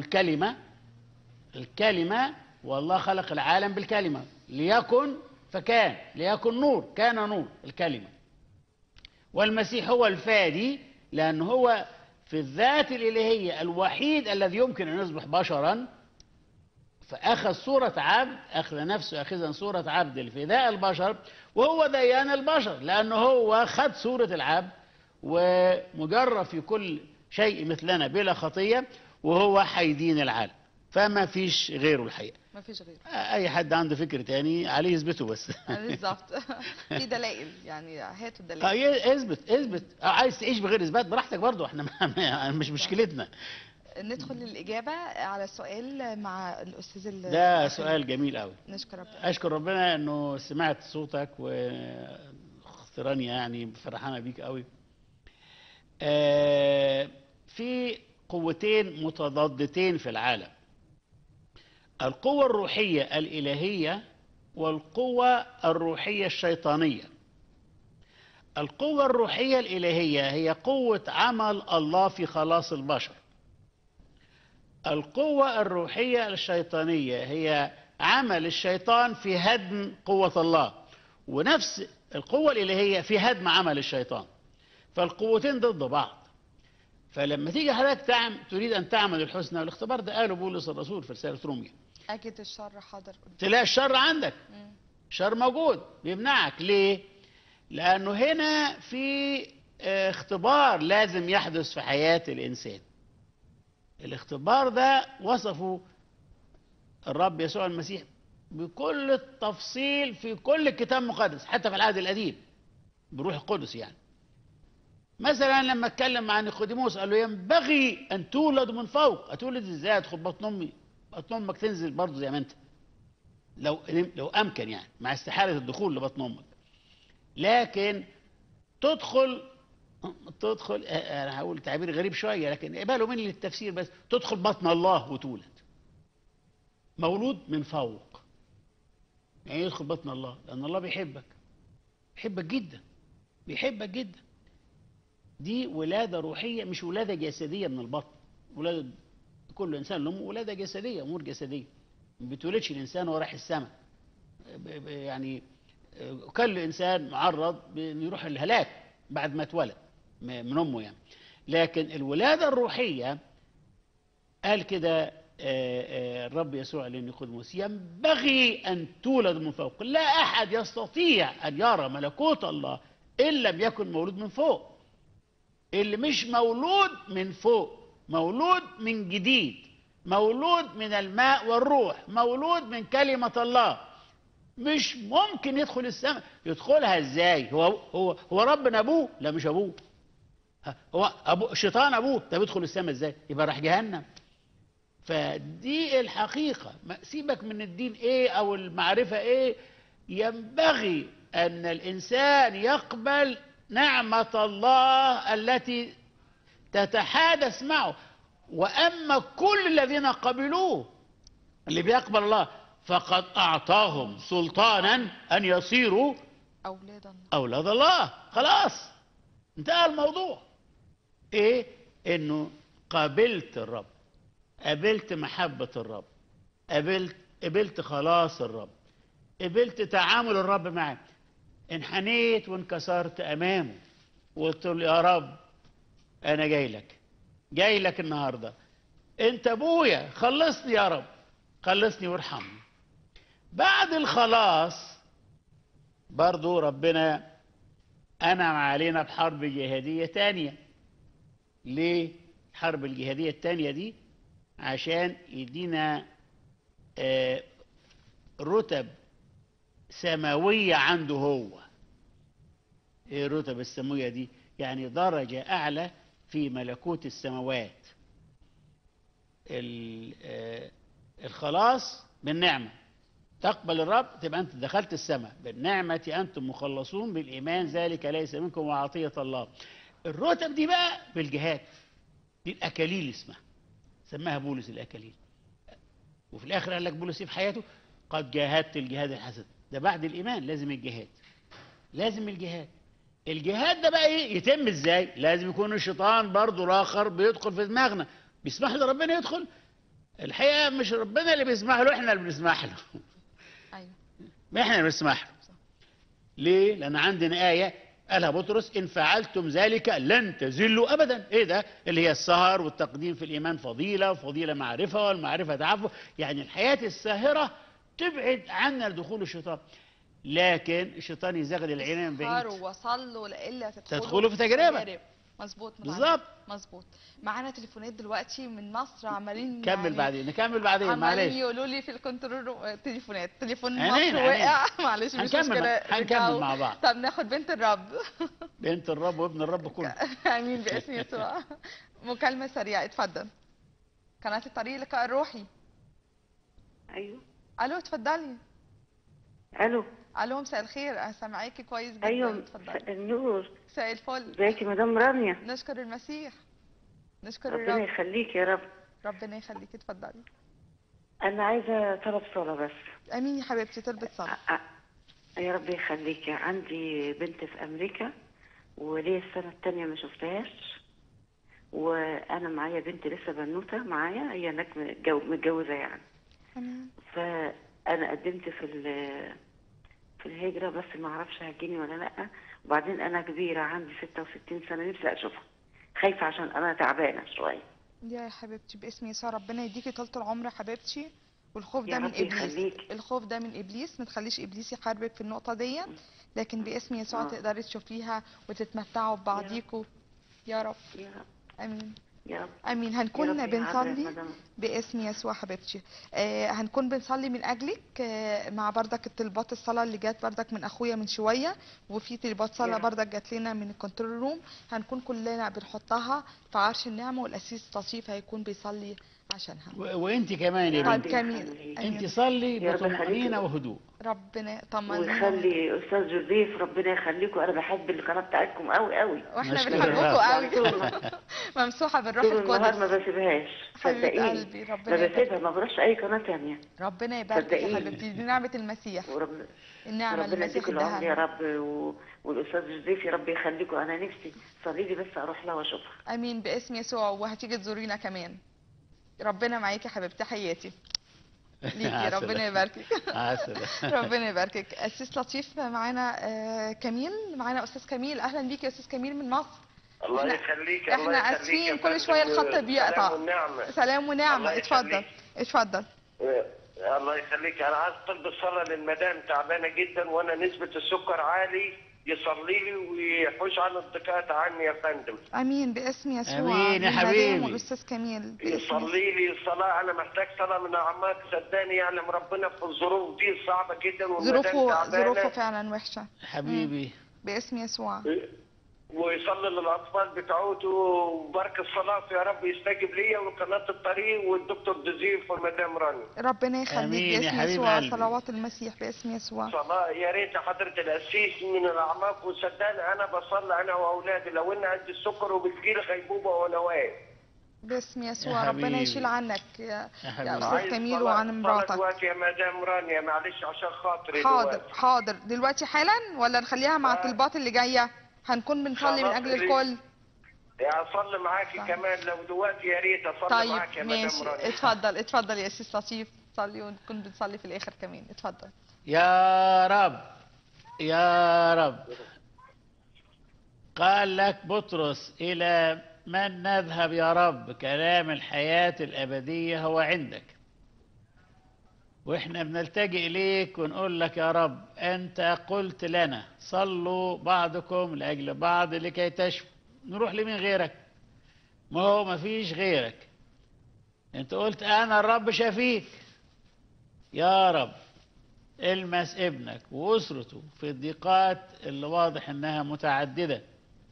الكلمة والله خلق العالم بالكلمة، ليكن فكان، ليكن نور كان نور، الكلمة. والمسيح هو الفادي، لأنه هو في الذات الإلهية الوحيد الذي يمكن أن يصبح بشرا، فأخذ صورة عبد، أخذ نفسه أخذا صورة عبد لفداء البشر، وهو ديان البشر، لأنه هو خد صورة العبد ومجرب في كل شيء مثلنا بلا خطية، وهو حيدين العالم. فما فيش غيره الحقيقة، ما فيش غيره. أي حد عنده فكر تاني عليه يثبته بس. بالظبط. في دلائل، يعني هاتوا الدلائل. اثبت. عايز تعيش بغير إثبات براحتك برضو، احنا مش مشكلتنا. ندخل للإجابة على السؤال مع الأستاذ ده سؤال جميل قوي. نشكر ربنا. أشكر ربنا إنه سمعت صوتك، واختراني يعني فرحانة بيك قوي. في قوتين متضادتين في العالم، القوة الروحية الإلهية والقوة الروحية الشيطانية. القوة الروحية الإلهية هي قوة عمل الله في خلاص البشر. القوة الروحية الشيطانية هي عمل الشيطان في هدم قوة الله، ونفس القوة الإلهية في هدم عمل الشيطان. فالقوتين ضد بعض. فلما تيجي حضرتك تريد أن تعمل الحسنى، والاختبار ده قاله بولس الرسول في رسالة روميا، أجد الشر حاضر، تلاقي الشر عندك، الشر موجود بيمنعك. ليه؟ لأنه هنا في اختبار لازم يحدث في حياة الإنسان. الاختبار ده وصفه الرب يسوع المسيح بكل التفصيل في كل الكتاب المقدس، حتى في العهد القديم بروح القدس. يعني مثلا لما اتكلم عن نيقوديموس قال له ينبغي ان تولد من فوق. اتولد ازاي؟ ادخل بطن امي، بطن امك تنزل برضه زي ما انت، لو امكن، يعني مع استحاله الدخول لبطن امك، لكن تدخل انا هقول تعبير غريب شويه لكن اقبلوا مني للتفسير، بس تدخل بطن الله وتولد، مولود من فوق. يعني يدخل بطن الله لان الله بيحبك، بيحبك جدا، بيحبك جدا. دي ولادة روحية مش ولادة جسدية من البطن. ولادة كل إنسان له ولادة جسدية، أمور جسدية. ما بتولدش الإنسان وهو رايح السماء. يعني كل إنسان معرض بأن يروح الهلاك بعد ما اتولد من أمه يعني. لكن الولادة الروحية قال كده الرب يسوع لنيقوديموس: ينبغي أن تولد من فوق، لا أحد يستطيع أن يرى ملكوت الله إن لم يكن مولود من فوق. اللي مش مولود من فوق، مولود من جديد، مولود من الماء والروح، مولود من كلمة الله، مش ممكن يدخل السماء. يدخلها ازاي؟ هو ربنا ابوه؟ لا مش ابوه. هو ابو الشيطان ابوه؟ ده بيدخل السماء ازاي؟ يبقى راح جهنم. فدي الحقيقة. سيبك من الدين ايه او المعرفة ايه، ينبغي ان الانسان يقبل نعمة الله التي تتحادث معه. واما كل الذين قبلوه، اللي بيقبل الله فقد اعطاهم سلطانا ان يصيروا اولاد الله. خلاص انتهى الموضوع. ايه؟ انه قابلت الرب، قبلت محبة الرب، قبلت خلاص الرب، قبلت تعامل الرب معي، انحنيت وانكسرت امامه وقلت له: يا رب انا جاي لك النهارده، انت ابويا، خلصني يا رب، خلصني وارحمني. بعد الخلاص برضو ربنا انعم علينا بحرب جهادية تانية. ليه الحرب الجهادية التانية دي؟ عشان يدينا رتب سماوية عنده هو. ايه الرتب السماوية دي؟ يعني درجة اعلى في ملكوت السماوات. الخلاص بالنعمة، تقبل الرب تبقى انت دخلت السماء. بالنعمة انتم مخلصون بالايمان، ذلك ليس منكم وعطية الله. الرتب دي بقى بالجهاد، دي الاكاليل اسمها، سماها بولس الاكاليل. وفي الاخر قال لك بولس في حياته: قد جاهدت الجهاد الحسن. ده بعد الايمان لازم الجهاد، لازم الجهاد. الجهاد ده بقى ايه؟ يتم ازاي؟ لازم يكون الشيطان برضه الاخر بيدخل في دماغنا. بيسمح له ربنا يدخل؟ الحقيقه مش ربنا اللي بيسمح له، احنا اللي بنسمح له. ايوه، ما احنا اللي بنسمح له. ليه؟ لان عندنا ايه قالها بطرس: ان فعلتم ذلك لن تزلوا ابدا. ايه ده؟ اللي هي السهر والتقديم في الايمان فضيله، وفضيله معرفه، والمعرفه تعفف. يعني الحياه الساهره تبعد عنا دخول الشيطان. لكن الشيطان يزغل العينين بعيد. وصلوا لإلا تدخلوا في تجربة. مظبوط بالظبط. مظبوط. معانا تليفونات دلوقتي من مصر عمالين نكمل بعدين عمالين يقولوا لي في الكنترول تليفون مصر وقع. معلش مش مشكلة، هنكمل مع بعض. طب ناخد بنت الرب. بنت الرب وابن الرب كله. امين باسم يسوع. مكالمة سريعة، اتفضل. قناة الطريق لقاء الروحي. ايوه. الو اتفضلي. الو مساء الخير، سامعاكي كويس جدا. ايوه اتفضلي. النور. مساء الفل. ازيك يا مدام رانيا؟ نشكر المسيح، نشكر الرب. ربنا يخليك يا رب. ربنا يخليكي، اتفضلي. انا عايزه طلب صلاه بس. امين يا حبيبتي، طلبة صلاه. يا رب يخليكي. عندي بنت في امريكا وليا السنه الثانيه ما شفتهاش، وانا معايا بنت لسه بنوته معايا، هي هناك متجوزه يعني. امين. فانا قدمت في الهجره، بس ما اعرفش هتجيني ولا لا. وبعدين انا كبيره عندي 66 سنه، نفسي اشوفها، خايفه عشان انا تعبانه شويه. يا حبيبتي باسم يسوع ربنا يديكي طولة العمر يا حبيبتي. والخوف يا ده من رب ابليس. يخليك. الخوف ده من ابليس، ما تخليش ابليس يحاربك في النقطه دي. لكن باسم يسوع تقدري تشوفيها وتتمتعوا ببعضيكوا. يا رب. يا رب. امين. يا رب. امين. هنكون بنصلي باسم يسوع حبيبتي. هنكون بنصلي من اجلك مع بردك الطلبات الصلاه اللي جات بردك من اخويا من شويه، وفي طلبات صلاه بردك جات لنا من الكنترول روم. هنكون كلنا بنحطها في عرش النعمه، والاسيس لطيف هيكون بيصلي عشانها. وانت كمان يا بنتي. انت صلي بطمأنينة وهدوء. ربنا يطمنينا. ويخلي استاذ جوزيف، ربنا يخليكم. انا بحب القناه بتاعتكم قوي قوي. واحنا بنحبكم قوي. ممسوحه بالروح طول النهار القدس. ما بسيبهاش، حبيبه صدقيني قلبي، ما ربنا بسيبها، يبارك. ما بروحش اي قناه ثانيه. ربنا يبارك يا صدقيني. حبيبتي، دي نعمه المسيح، النعمه اللي ربنا المسيح يديكوا العمر يا اداها. رب، والاستاذ جوزيف يا رب يخليكوا. انا نفسي صلي لي بس اروح لها واشوفها. امين باسم يسوع، وهتيجي تزورينا كمان. ربنا معاكي يا حبيبتي، حياتي ليكي، ربنا يباركك. ربنا يباركك. أسيس لطيف معانا، كميل معانا، أستاذ كميل، أهلا بيك يا أستاذ كميل من مصر. الله يخليك. احنا اسفين كل شويه الخط بيقطع. سلام ونعمه. سلام ونعمه. اتفضل اتفضل. الله يخليك. انا عايز طلب الصلاه للمدام، تعبانه جدا وانا نسبه السكر عالي، يصلي لي ويحوش عن الضغط عني يا فندم. امين باسم يسوع. امين يا حبيبي. والاستاذ كميل يصلي لي الصلاه، انا محتاج صلاه من اعماق، صدقني يعلم ربنا في الظروف دي صعبه جدا، والمدام تعبانه. ظروفه فعلا وحشه حبيبي. باسم يسوع. ويصلي للاطفال بتاعته، وبارك الصلاه يا رب يستجيب ليا وقناه الطريق والدكتور دزيف والمدام راني. ربنا يخليك باسم يسوع. صلوات المسيح باسم يسوع. صلاه يا ريت حضره القسيس من الاعماق، وصدقني انا بصلي انا واولادي لو ان عندي السكر وبتجيلي غيبوبه وانا واقف. باسم يسوع ربنا يشيل عنك يا استاذ كميل وعن مراتك. دلوقتي يا مدام رانيا معلش عشان خاطري. حاضر دلوقتي حالا، ولا نخليها مع الطلبات اللي جايه؟ هنكون بنصلي من اجل الكل. اصلي معاكي كمان لو دلوقتي يا ريت اصلي معاكي يا مدام رانيا. طيب ماشي، اتفضل يا سيس لطيف، صلي ونكون بنصلي في الاخر كمان. اتفضل. يا رب يا رب، قال لك بطرس إلى من نذهب يا رب؟ كلام الحياة الأبدية هو عندك، وإحنا بنلتجئ إليك ونقول لك يا رب أنت قلت لنا صلوا بعضكم لأجل بعض لكي تشفوا. نروح لمين غيرك؟ ما هو ما فيش غيرك. أنت قلت أنا الرب شفيك. يا رب المس ابنك وأسرته في الضيقات اللي واضح إنها متعددة،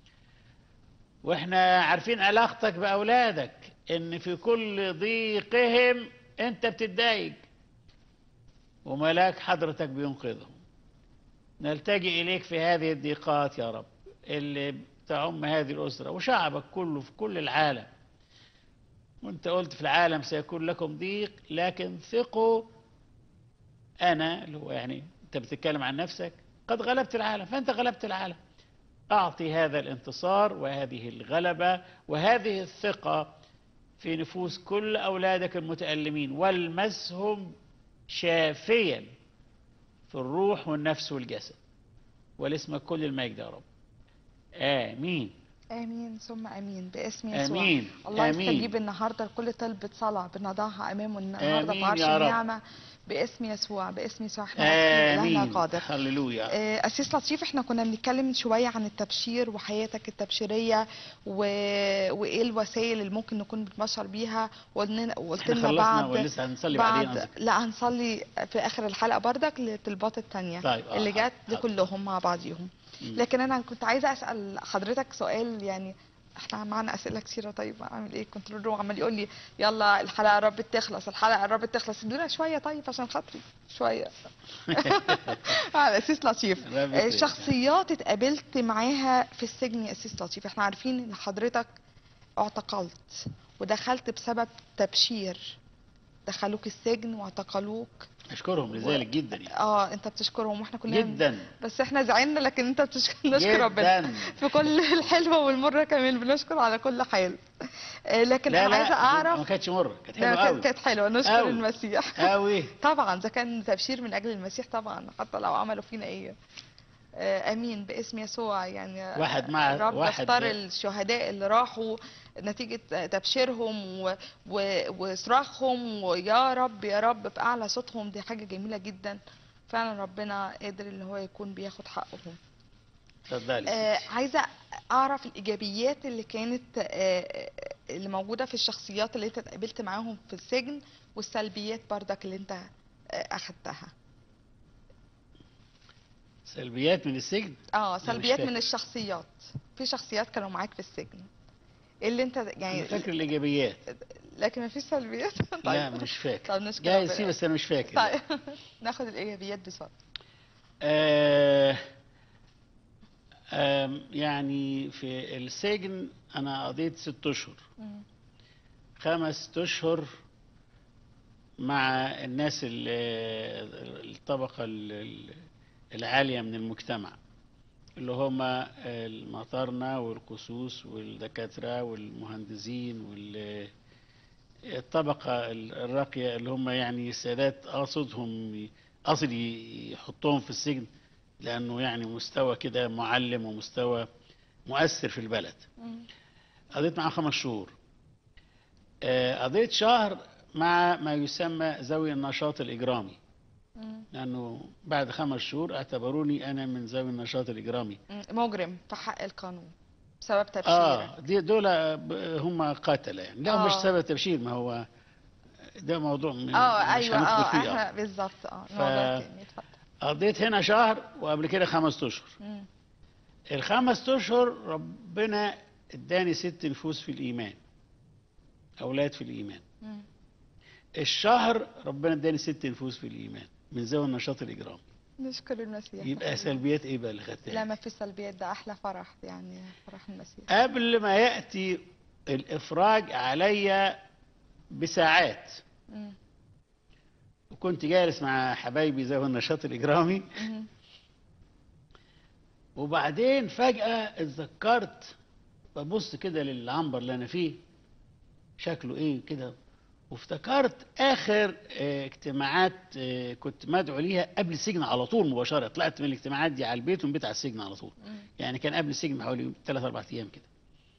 وإحنا عارفين علاقتك بأولادك إن في كل ضيقهم أنت بتتضايق وملاك حضرتك بينقذهم. نلتجئ إليك في هذه الضيقات يا رب اللي تعم هذه الأسرة وشعبك كله في كل العالم. وانت قلت في العالم سيكون لكم ضيق لكن ثقوا، أنا اللي هو يعني انت بتتكلم عن نفسك قد غلبت العالم، فأنت غلبت العالم. أعطي هذا الانتصار وهذه الغلبة وهذه الثقة في نفوس كل أولادك المتألمين، والمسهم شافيا في الروح والنفس والجسد، ولاسمك كل المجد يا رب. آمين آمين ثم آمين باسم يسوع. آمين. الله يستجيب النهارده لكل طلبة صلاة بنضعها أمامه النهارده في عرش النعمة باسم يسوع. باسم يسوع احنا عارفين إلهنا قادر. هللويا. أسيس لطيف، احنا كنا بنتكلم شوية عن التبشير وحياتك التبشيرية وإيه الوسائل اللي ممكن نكون بنبشر بيها، وقلت لنا بعد لا هنصلي في آخر الحلقة بردك للطلبات التانية اللي جات لكلهم مع بعضيهم. لكن أنا كنت عايزة أسأل حضرتك سؤال، يعني احنا معانا اسئله كثيره. طيب اعمل ايه؟ كنترول روم عمال يقول لي يلا الحلقه قربت تخلص، الحلقه قربت تخلص، ادونا شويه طيب عشان خاطري شويه. على اسيس لطيف، شخصيات اتقابلت معاها في السجن يا اسيس لطيف. احنا عارفين ان حضرتك اعتقلت ودخلت بسبب تبشير، دخلوك السجن واعتقلوك. اشكرهم لذلك جدا يعني. انت بتشكرهم واحنا كلنا جدا، بس احنا زعلنا، لكن انت نشكر ربنا في كل الحلوه والمره كمان، بنشكر على كل حال. لكن انا عايزه اعرف. ما كانتش مره، كانت حلوه قوي. كانت حلوه، نشكر أوي. المسيح قوي طبعا، ده كان تبشير من اجل المسيح طبعا، حتى لو عملوا فينا ايه. امين باسم يسوع. يعني واحد مع رب واحد اختار الشهداء اللي راحوا نتيجة تبشيرهم وصراخهم ويا رب يا رب بأعلى صوتهم. دي حاجة جميلة جدا فعلا، ربنا قادر ان هو يكون بياخد حقهم. عايزة اعرف الايجابيات اللي كانت اللي موجودة في الشخصيات اللي انت اتقابلت معاهم في السجن، والسلبيات بردك اللي انت اخدتها. سلبيات من السجن؟ سلبيات من الشخصيات. في شخصيات كانوا معاك في السجن اللي انت يعني فاكر الايجابيات لكن ما فيش سلبيات. طيب. لا مش فاكر. طب نشكر جايز فيه بس انا مش فاكر. طيب ناخد الايجابيات بسرعه. يعني في السجن أنا قضيت 6 أشهر. 5 أشهر مع الناس الطبقة العالية من المجتمع، اللي هم المطارنة والقسوس والدكاترة والمهندسين والطبقة الراقية، اللي هم يعني السادات قصد يحطهم في السجن لأنه يعني مستوى كده معلم ومستوى مؤثر في البلد. قضيت معاه 5 شهور. قضيت شهر مع ما يسمى ذوي النشاط الإجرامي، لأنه بعد 5 شهور اعتبروني أنا من ذوي النشاط الإجرامي، مجرم في حق القانون بسبب تبشيرك. دول هم قاتلة يعني. لا مش سبب تبشير، ما هو ده موضوع مش هندخل فيه. بالظبط. قضيت هنا شهر وقبل كده 5 أشهر. ال5 أشهر ربنا اداني 6 نفوس في الإيمان، أولاد في الإيمان. الشهر ربنا اداني 6 نفوس في الإيمان من ذوي النشاط الإجرامي. نشكر المسيح. يبقى سلبيات ايه بقى اللي خدتها؟ لا ما في سلبيات، ده احلى فرح يعني، فرح المسيح. قبل ما ياتي الافراج عليا بساعات وكنت جالس مع حبايبي ذوي النشاط الاجرامي، وبعدين فجاه اتذكرت، ببص كده للعنبر اللي انا فيه شكله ايه كده، وافتكرت اخر اجتماعات كنت مدعو ليها قبل السجن على طول مباشره. طلعت من الاجتماعات دي على البيت ومن بيت على السجن على طول. يعني كان قبل السجن بحوالي 3-4 ايام كده.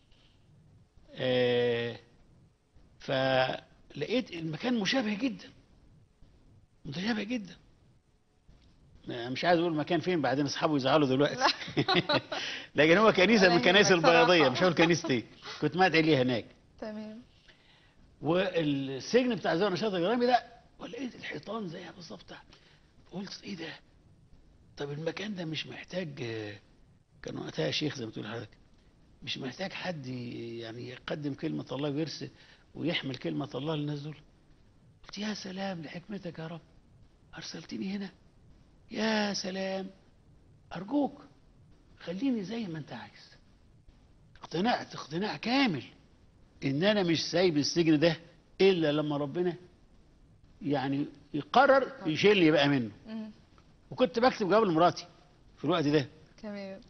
فلقيت المكان مشابه جدا، متشابه جدا. مش عايز اقول المكان فين بعدين اصحابه يزعلوا دلوقتي. لكن هو كنيسه من الكنائس البياضيه، مش هقول كنيستي إيه. كنت مدعي ليها هناك. تمام. والسجن بتاع ذوي النشاط الإجرامي ده، ولقيت الحيطان زيها بالظبط. قلت ايه ده؟ طب المكان ده مش محتاج، كان وقتها شيخ زي ما تقول حضرتك، مش محتاج حد يعني يقدم كلمة الله ويرسل ويحمل كلمة الله للناس دول. قلت يا سلام لحكمتك يا رب، أرسلتني هنا. يا سلام، أرجوك خليني زي ما أنت عايز. اقتنعت اقتناع كامل ان انا مش سايب السجن ده الا لما ربنا يعني يقرر يشيلني بقى منه. وكنت بكتب جواب لمراتي في الوقت ده. تمام.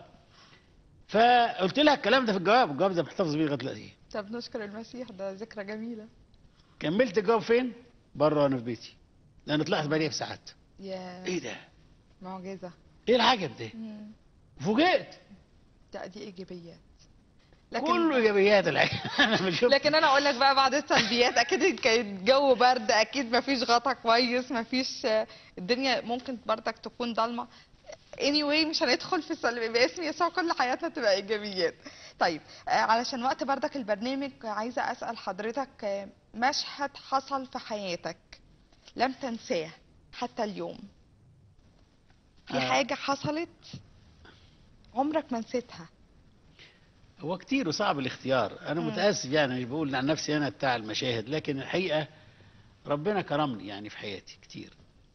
فقلت لها الكلام ده في الجواب ده محتفظ بيه لغايه دلوقتي. طب نشكر المسيح، ده ذكرى جميله. كملت الجواب فين؟ بره وانا في بيتي، لان طلعت بعديها بساعات. ايه ده؟ معجزه. ايه العجب ده؟ فوجئت. دي ايجابيات. كله ايجابيات لكن انا اقول لك بقى بعد السلبيات، اكيد كان الجو برد، اكيد ما فيش غطا كويس، ما فيش، الدنيا ممكن بردك تكون ضلمه. anyway مش هندخل في السلبي، باسم يسوع كل حياتنا تبقى ايجابيات. طيب علشان وقت بردك البرنامج، عايزه اسال حضرتك مشهد حصل في حياتك لم تنساه حتى اليوم. في حاجه حصلت عمرك ما نسيتها؟ هو كتير وصعب الاختيار. أنا متأسف يعني، مش بقول عن نفسي أنا بتاع المشاهد، لكن الحقيقة ربنا كرمني يعني في حياتي كتير.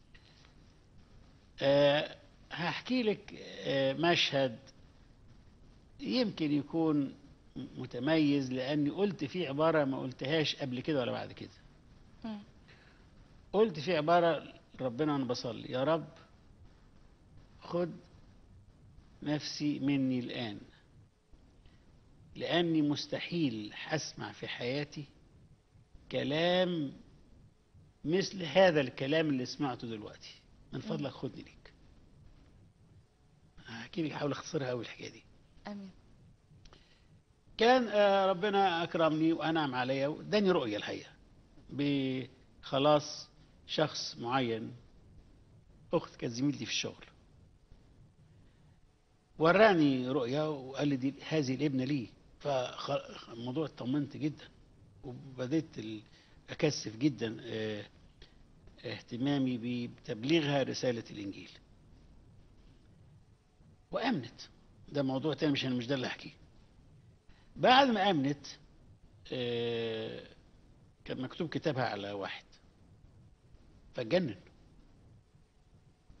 هحكي لك مشهد يمكن يكون متميز، لأني قلت فيه عبارة ما قلتهاش قبل كده ولا بعد كده. قلت فيه عبارة ربنا وأنا بصلي: يا رب خد نفسي مني الآن، لأني مستحيل هسمع في حياتي كلام مثل هذا الكلام اللي سمعته دلوقتي. من فضلك خدني ليك. هحكي لك، حاول اختصرها قوي الحكايه دي. امين. كان ربنا اكرمني وانعم عليا واداني رؤيه الحقيقه بخلاص شخص معين. اخت كانت زميلتي في الشغل، وراني رؤيه وقال لي دي هذه الابنه لي. فالموضوع اطمنت جدا، وبديت اكثف جدا اهتمامي بتبليغها رساله الانجيل. وامنت. ده موضوع تاني، مش ده اللي احكيه. بعد ما امنت كان مكتوب كتابها على واحد، فاتجنن.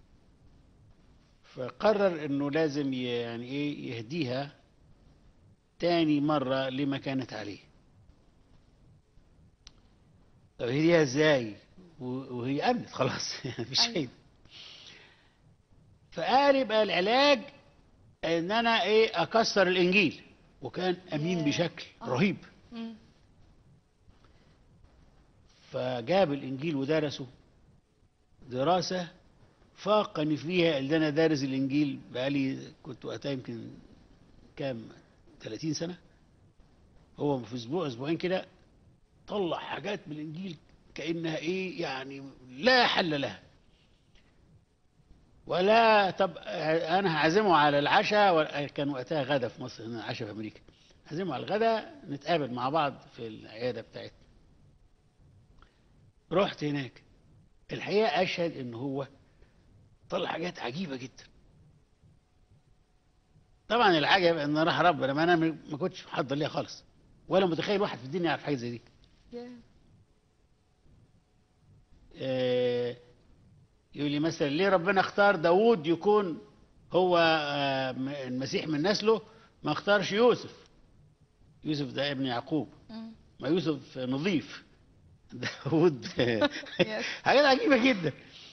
فقرر انه لازم يعني ايه يهديها تاني مرة لما كانت عليه. طب هي ازاي وهي امنت خلاص مفيش شيء. فقال يبقى العلاج ان انا ايه اكسر الانجيل، وكان امين بشكل رهيب. فجاب الانجيل ودرسه دراسة فاقني فيها اللي انا دارس الانجيل بقالي، كنت وقتها يمكن كام 30 سنة. هو في اسبوع اسبوعين كده طلع حاجات من الانجيل كأنها ايه يعني لا حل لها. ولا طب انا هعزمه على العشاء، كان وقتها غدا في مصر، هنا عشاء في امريكا، هعزمه على الغدا نتقابل مع بعض في العياده بتاعتنا. رحت هناك، الحقيقه اشهد ان هو طلع حاجات عجيبه جدا. طبعا العجب ان راح ربنا، ما انا ما كنتش محضر ليها خالص، ولا متخيل واحد في الدنيا يعرف حاجه زي دي. يقول لي مثلا ليه ربنا اختار داوود يكون هو المسيح من نسله، ما اختارش يوسف؟ يوسف ده ابن يعقوب، ما يوسف نظيف، داوود حاجات عجيبة جدا.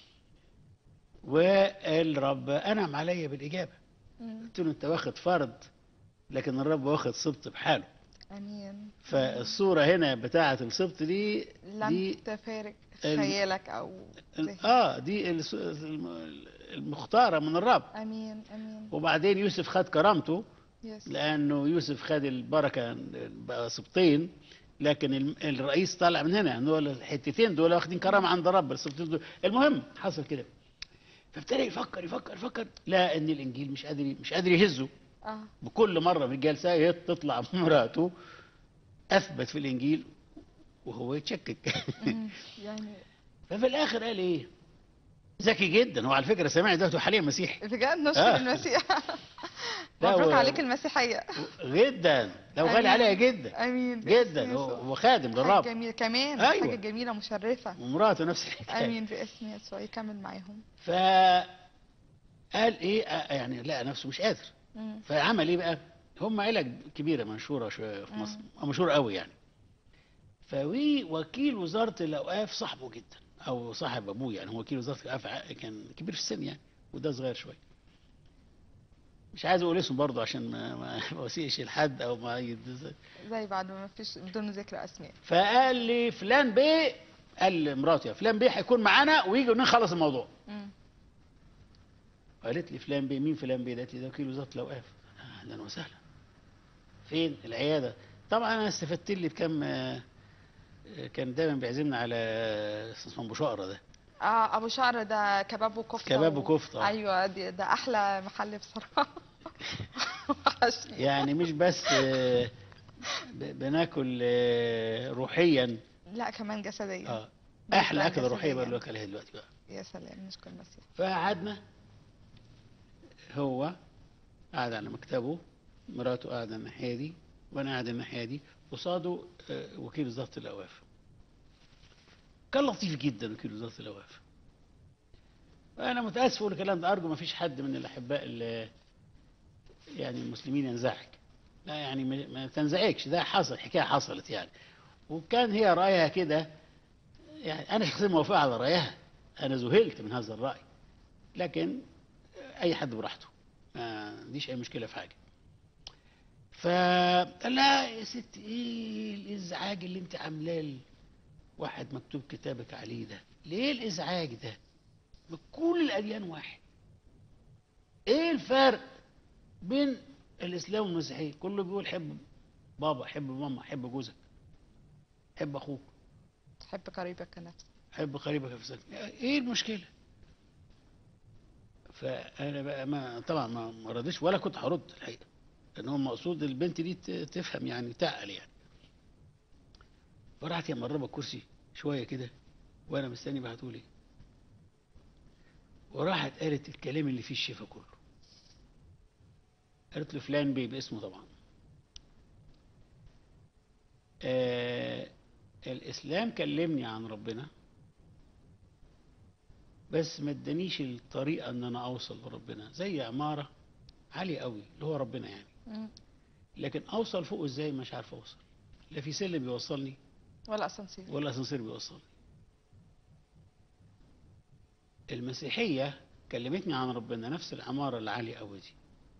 والرب أنعم عليا بالإجابة. قلت له أنت واخد فرد، لكن الرب واخد سبط بحاله. امين. فالصورة هنا بتاعة السبط دي لم تفارق خيالك او دي المختارة من الرب. امين امين. وبعدين يوسف خد كرامته، لانه يوسف خد البركة بقى سبطين، لكن الرئيس طالع من هنا، انه الحتتين دول واخدين كرامة عند الرب، السبطين دول. المهم حصل كده، فابتدى يفكر لا ان الانجيل مش قادر يهزه. بكل مرة في الجلسة تطلع مراته اثبت في الانجيل وهو يتشكك. يعني ففي الاخر قال ايه؟ ذكي جدا هو على فكره، سامعني دلوقتي حاليا مسيحي بجد. نشكر المسيح. مبروك عليك المسيحيه. جدا، لو غالي عليها جدا. امين جدا. هو خادم للرب. جميل كمان. أيوة. حاجه جميله مشرفه. ومراته نفس الحكايه. امين باسم يسوع يكمل معاهم. قال ايه يعني لقى نفسه مش قادر. فعمل ايه بقى؟ هم عيله كبيره مشهوره شويه في مصر، مشهوره قوي يعني. وكيل وزاره الاوقاف صاحبه جدا، او صاحب ابوه يعني، هو وكيل وزاره الاوقاف، كان كبير في السن يعني، وده صغير شويه. مش عايز اقول اسمه برضه عشان ما اسيئش لحد او ما زي بعد ما فيش بدون ذكر اسماء. فقال لي فلان بيه، قال لمراتي فلان بيه هيكون معانا ويجي ونخلص الموضوع. قالت لي فلان بيه؟ مين فلان بيه؟ قالت لي ده وكيل وزاره الاوقاف. اهلا وسهلا. فين؟ العياده. طبعا انا استفدت لي بكم. كان دايما بيعزمنا على اسمه ابو شقره ده. ابو شقره ده كباب وكفته. كباب وكفته. ايوه ده احلى محل بصراحه. يعني مش بس بناكل روحيا، لا كمان جسديا. احلى اكل روحيه بقى اللي واكلها دلوقتي بقى. يا سلام، نشكر المسيح. فقعدنا، هو قاعد على مكتبه، مراته قاعده الناحيه دي، وانا قاعد الناحيه دي، قصاده وكيل وزاره الاوقاف. كان لطيف جدا وكيل وزاره الاوقاف. انا متاسف اقول الكلام ده، ارجو ما فيش حد من الاحباء يعني المسلمين ينزعج. لا يعني ما تنزعجش، ده حصل، حكايه حصلت يعني. وكان هي رايها كده، يعني انا شخصيا موافق على رايها، انا ذهلت من هذا الراي، لكن اي حد براحته، ما عنديش اي مشكله في حاجه. فقال لها يا ست ايه الازعاج اللي انت عاملاه واحد مكتوب كتابك عليه ده؟ ليه الازعاج ده؟ بكل الاديان واحد. ايه الفرق بين الاسلام والمسيحيه؟ كله بيقول حب بابا، حب ماما، حب جوزك، حب اخوك، تحب قريبك كنفسك، حب قريبك كنفسك. ايه المشكله؟ فانا بقى طبعا ما رضيش ولا كنت هرد الحقيقه، لان هو مقصود البنت دي تفهم يعني، تعقل يعني. فراحت هي مقربه الكرسي شويه كده وانا مستني بقى هتقول ايه، وراحت قالت الكلام اللي فيه الشفا كله. قالت له فلان بيه، باسمه طبعا. الاسلام كلمني عن ربنا، بس ما ادانيش الطريقه ان انا اوصل لربنا، زي عماره عاليه قوي اللي هو ربنا يعني. لكن اوصل فوق ازاي؟ مش عارف اوصل، لا في سلم بيوصلني ولا اسانسير ولا اسانسير بيوصلني. المسيحية كلمتني عن ربنا، نفس العمارة العالية قوي دي،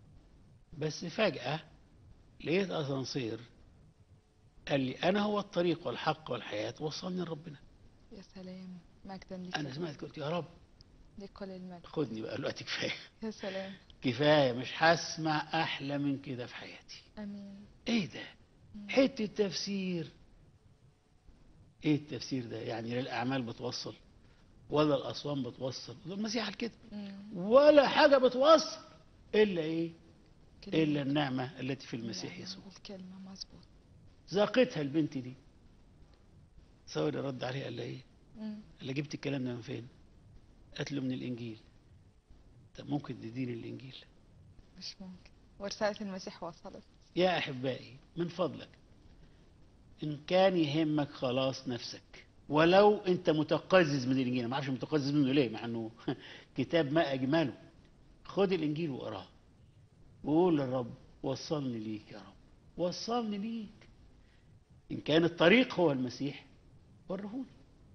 بس فجأة لقيت اسانسير قال لي انا هو الطريق والحق والحياة، وصلني لربنا. يا سلام، مجدا ليك. انا سمعت قلت يا رب لكل المجد. خدني بقى الوقت، كفاية يا سلام. كفاية، مش هسمع احلى من كده في حياتي. امين. ايه ده؟ حتة تفسير. ايه التفسير ده؟ يعني لا الاعمال بتوصل ولا الاصوام بتوصل، المسيح قال كده، ولا حاجة بتوصل الا ايه؟ الا النعمة التي في المسيح يسوع. الكلمة مظبوط. ذاقتها البنت دي. تصور رد عليها قال لها ايه؟ قال لها جبت الكلام ده من فين؟ قالت له من الانجيل. طب ممكن تديني الانجيل؟ مش ممكن، ورسالة المسيح وصلت. يا احبائي من فضلك، ان كان يهمك خلاص نفسك، ولو انت متقزز من الانجيل، ما اعرفش متقزز منه ليه مع انه كتاب ما اجمله، خد الانجيل واقراه وقول للرب وصلني ليك يا رب، وصلني ليك. ان كان الطريق هو المسيح ورهوني،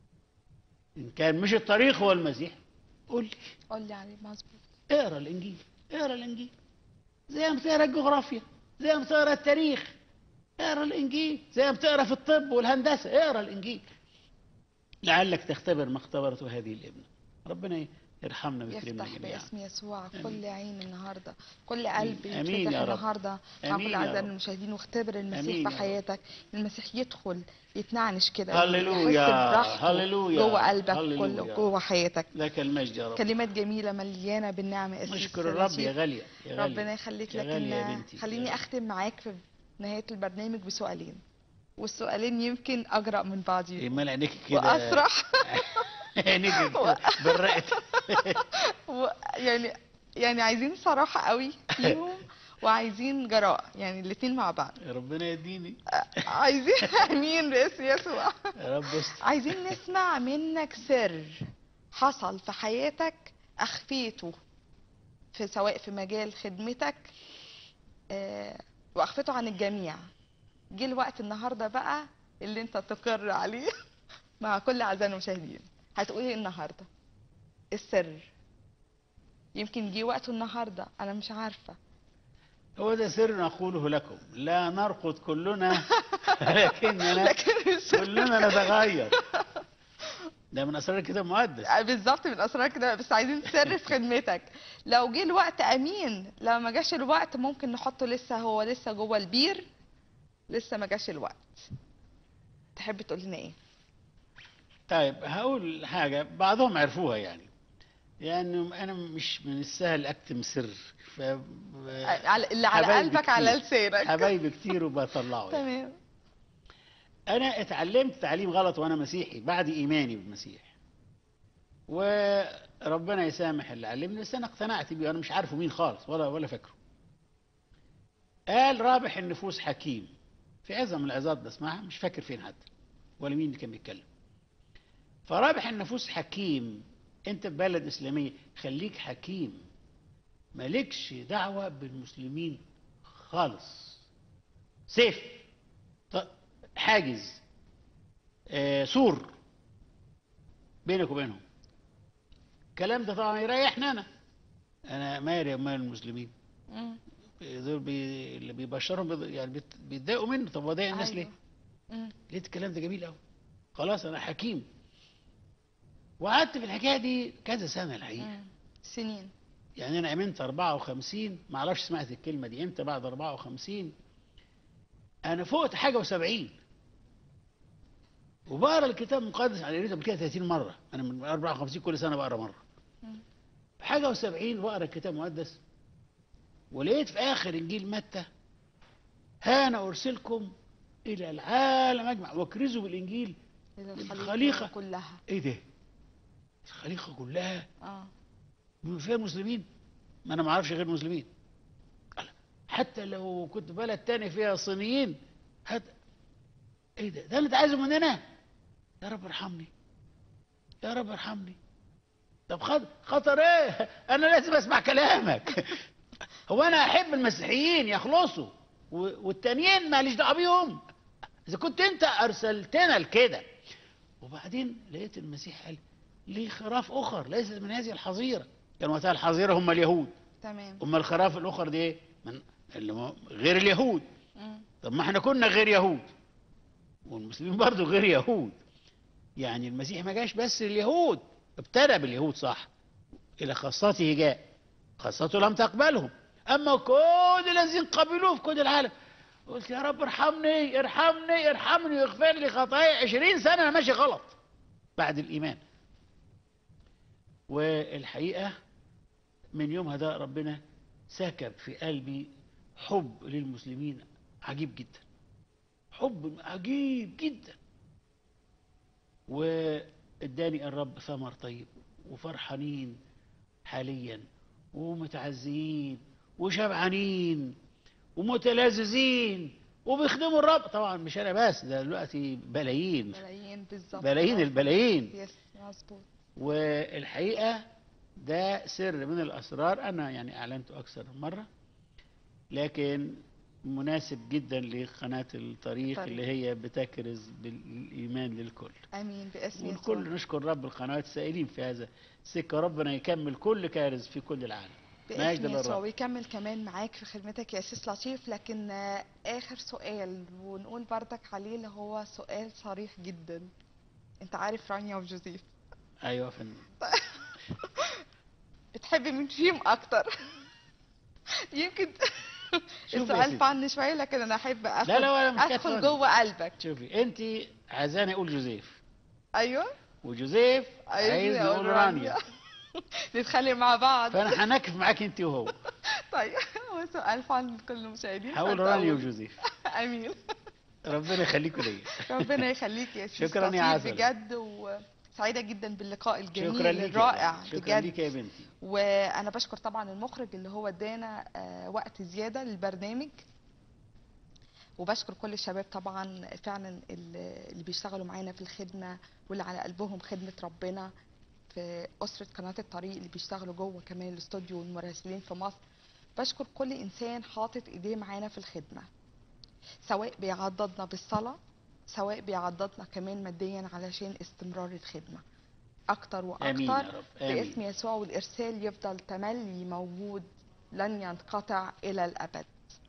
ان كان مش الطريق هو المسيح قول لي عليه. مظبوط. اقرا الانجيل، اقرا الانجيل زي ما بتقرا الجغرافيا، زي ما بتقرا التاريخ، اقرا الانجيل زي ما بتقرا في الطب والهندسه، اقرا الانجيل لعلك تختبر ما اختبرته هذه الابنه. ربنا يرحمنا ويكرمنا يفتح جميعا. باسم يسوع كل عين النهارده، كل قلب امين يتفتح يا رب. النهارده. مع كل اعزائنا المشاهدين، واختبر المسيح في حياتك. المسيح يدخل يتنعنش كده، هللويا، يحس براحته هللويا جوه قلبك هللويا. كله، جوه حياتك. لك المجد يا رب. كلمات جميله مليانه بالنعمه. نشكر الرب يا غاليه، يا غاليه. ربنا يخليك. يا غالية يا لكن بنتي. خليني اختم معاك في نهايه البرنامج بسؤالين، والسؤالين يمكن اجرأ من بعضهم. ايه مال عينيك كده؟ واسرح. عينيك برقت. يعني عايزين صراحه قوي فيهم، وعايزين جراء، يعني الاثنين مع بعض. ربنا يديني. عايزين امين باسم يسوع. يا رب استر. عايزين نسمع منك سر حصل في حياتك اخفيته، سواء في مجال خدمتك واخفيته عن الجميع. جه الوقت النهارده بقى اللي انت تقر عليه مع كل اعزائنا المشاهدين. هتقول ايه النهارده؟ السر يمكن جه وقته النهارده، انا مش عارفه. هو ده سر نقوله لكم، لا نرقد كلنا لكننا كلنا نتغير. ده من اسرار الكتاب المقدس. بالظبط، من اسرار كده. بس عايزين سر في خدمتك. لو جه الوقت امين، لو ما جاش الوقت ممكن نحطه هو لسه جوه البير، لسه ما جاش الوقت. تحب تقول لنا ايه؟ طيب هقول حاجه بعضهم عرفوها، يعني انا مش من السهل اكتم سر، اللي على قلبك على لسانك. حبايبي كتير وبطلعه. تمام. انا اتعلمت تعليم غلط وانا مسيحي بعد ايماني بالمسيح، وربنا يسامح اللي علمني، بس انا اقتنعت بيه، انا مش عارفه مين خالص ولا فاكره. قال رابح النفوس حكيم، في عظة من العظات بسمعها، مش فاكر فين حتى ولا مين اللي كان بيتكلم. فرابح النفوس حكيم. انت في بلد اسلاميه خليك حكيم، مالكش دعوه بالمسلمين خالص. سيف، حاجز، سور بينك وبينهم. الكلام ده طبعا يريحنا. انا مالي ومال المسلمين دول اللي بيبشرهم يعني بيتضايقوا منه. طب هو ضايق الناس ليه؟ لقيت الكلام ده جميل قوي. خلاص انا حكيم، وقعدت في الحكايه دي كذا سنه الحقيقه. سنين. يعني انا امنت 54، ما اعرفش سمعت الكلمه دي امتى. بعد 54 انا فوقت حاجه و70، وبقرا الكتاب المقدس على قريته كده 30 مره. انا من 54 كل سنه بقرا مره. حاجه و70 بقرا الكتاب المقدس، ولقيت في اخر انجيل متى: ها انا ارسلكم الى العالم اجمع واكرزوا بالانجيل الخليقه كلها. ايه ده؟ الخليقه كلها؟ فيها مسلمين؟ ما انا ما اعرفش غير مسلمين. حتى لو كنت بلد تاني فيها صينيين ايه ده؟ ده اللي انت عايزه مننا؟ يا رب ارحمني، يا رب ارحمني. طب خطر ايه؟ انا لازم اسمع كلامك. هو انا احب المسيحيين يخلصوا والتانيين ماليش دعوه بيهم، اذا كنت انت ارسلتنا لكده. وبعدين لقيت المسيح قال لي خراف اخر ليست من هذه الحظيره. كان وقتها الحظيره هم اليهود. تمام. اما الخراف الاخر دي ايه؟ من غير اليهود. طب ما احنا كنا غير يهود والمسلمين برضو غير يهود. يعني المسيح ما جاش بس اليهود، ابتدى باليهود صح، الى خاصته جاء، خاصته لم تقبلهم، اما كل الذين قبلوه في كل العالم. قلت يا رب ارحمني ارحمني ارحمني واغفر لي خطاياي. 20 سنه انا ماشي غلط بعد الايمان. والحقيقه من يومها ده ربنا سكب في قلبي حب للمسلمين عجيب جدا، حب عجيب جدا. واداني الرب ثمر طيب، وفرحانين حاليا ومتعزيين وشبعانين ومتلذذين وبيخدموا الرب. طبعا مش انا بس، ده دلوقتي بلايين بالظبط، بلايين البلايين. يس مظبوط. والحقيقه ده سر من الاسرار انا يعني اعلنته اكثر من مره، لكن مناسب جدا لقناه الطريق اللي هي بتكرز بالايمان للكل. امين باسم يسوع. والكل نشكر رب القنوات السائلين في هذا السكه. ربنا يكمل كل كارز في كل العالم باسم يسوع، ويكمل كمان معاك في خدمتك يا سيس لطيف. لكن اخر سؤال ونقول بردك عليه، اللي هو سؤال صريح جدا. انت عارف رانيا وجوزيف؟ ايوه يا فندم. بتحب مين فيهم اكتر؟ يمكن السؤال فن شويه، لكن انا احب ادخل جوه قلبك. شوفي انت عايزاني اقول جوزيف. ايوه. وجوزيف عايز نقول رانيا. نتخلي مع بعض. فانا هنكف معاك انت وهو. طيب هو سؤال فن لكل المشاهدين. هقول رانيا وجوزيف. امين. ربنا يخليكم ليا. ربنا يخليك يا سيدي. شكرا يا عسل. بجد، وسعيده جدا باللقاء الجميل شكرا الرائع. شكرا ليك يا بنتي. وانا بشكر طبعا المخرج اللي هو ادانا وقت زياده للبرنامج، وبشكر كل الشباب طبعا فعلا اللي بيشتغلوا معانا في الخدمه، واللي على قلبهم خدمه ربنا في أسرة قناة الطريق، اللي بيشتغلوا جوه كمان الاستوديو والمراسلين في مصر. بشكر كل إنسان حاطط إيديه معانا في الخدمة، سواء بيعضدنا بالصلاة، سواء بيعضدنا كمان ماديا علشان استمرار الخدمة أكتر وأكتر. آمين يا رب. آمين. باسم يسوع، والإرسال يفضل تملي موجود لن ينقطع إلى الأبد،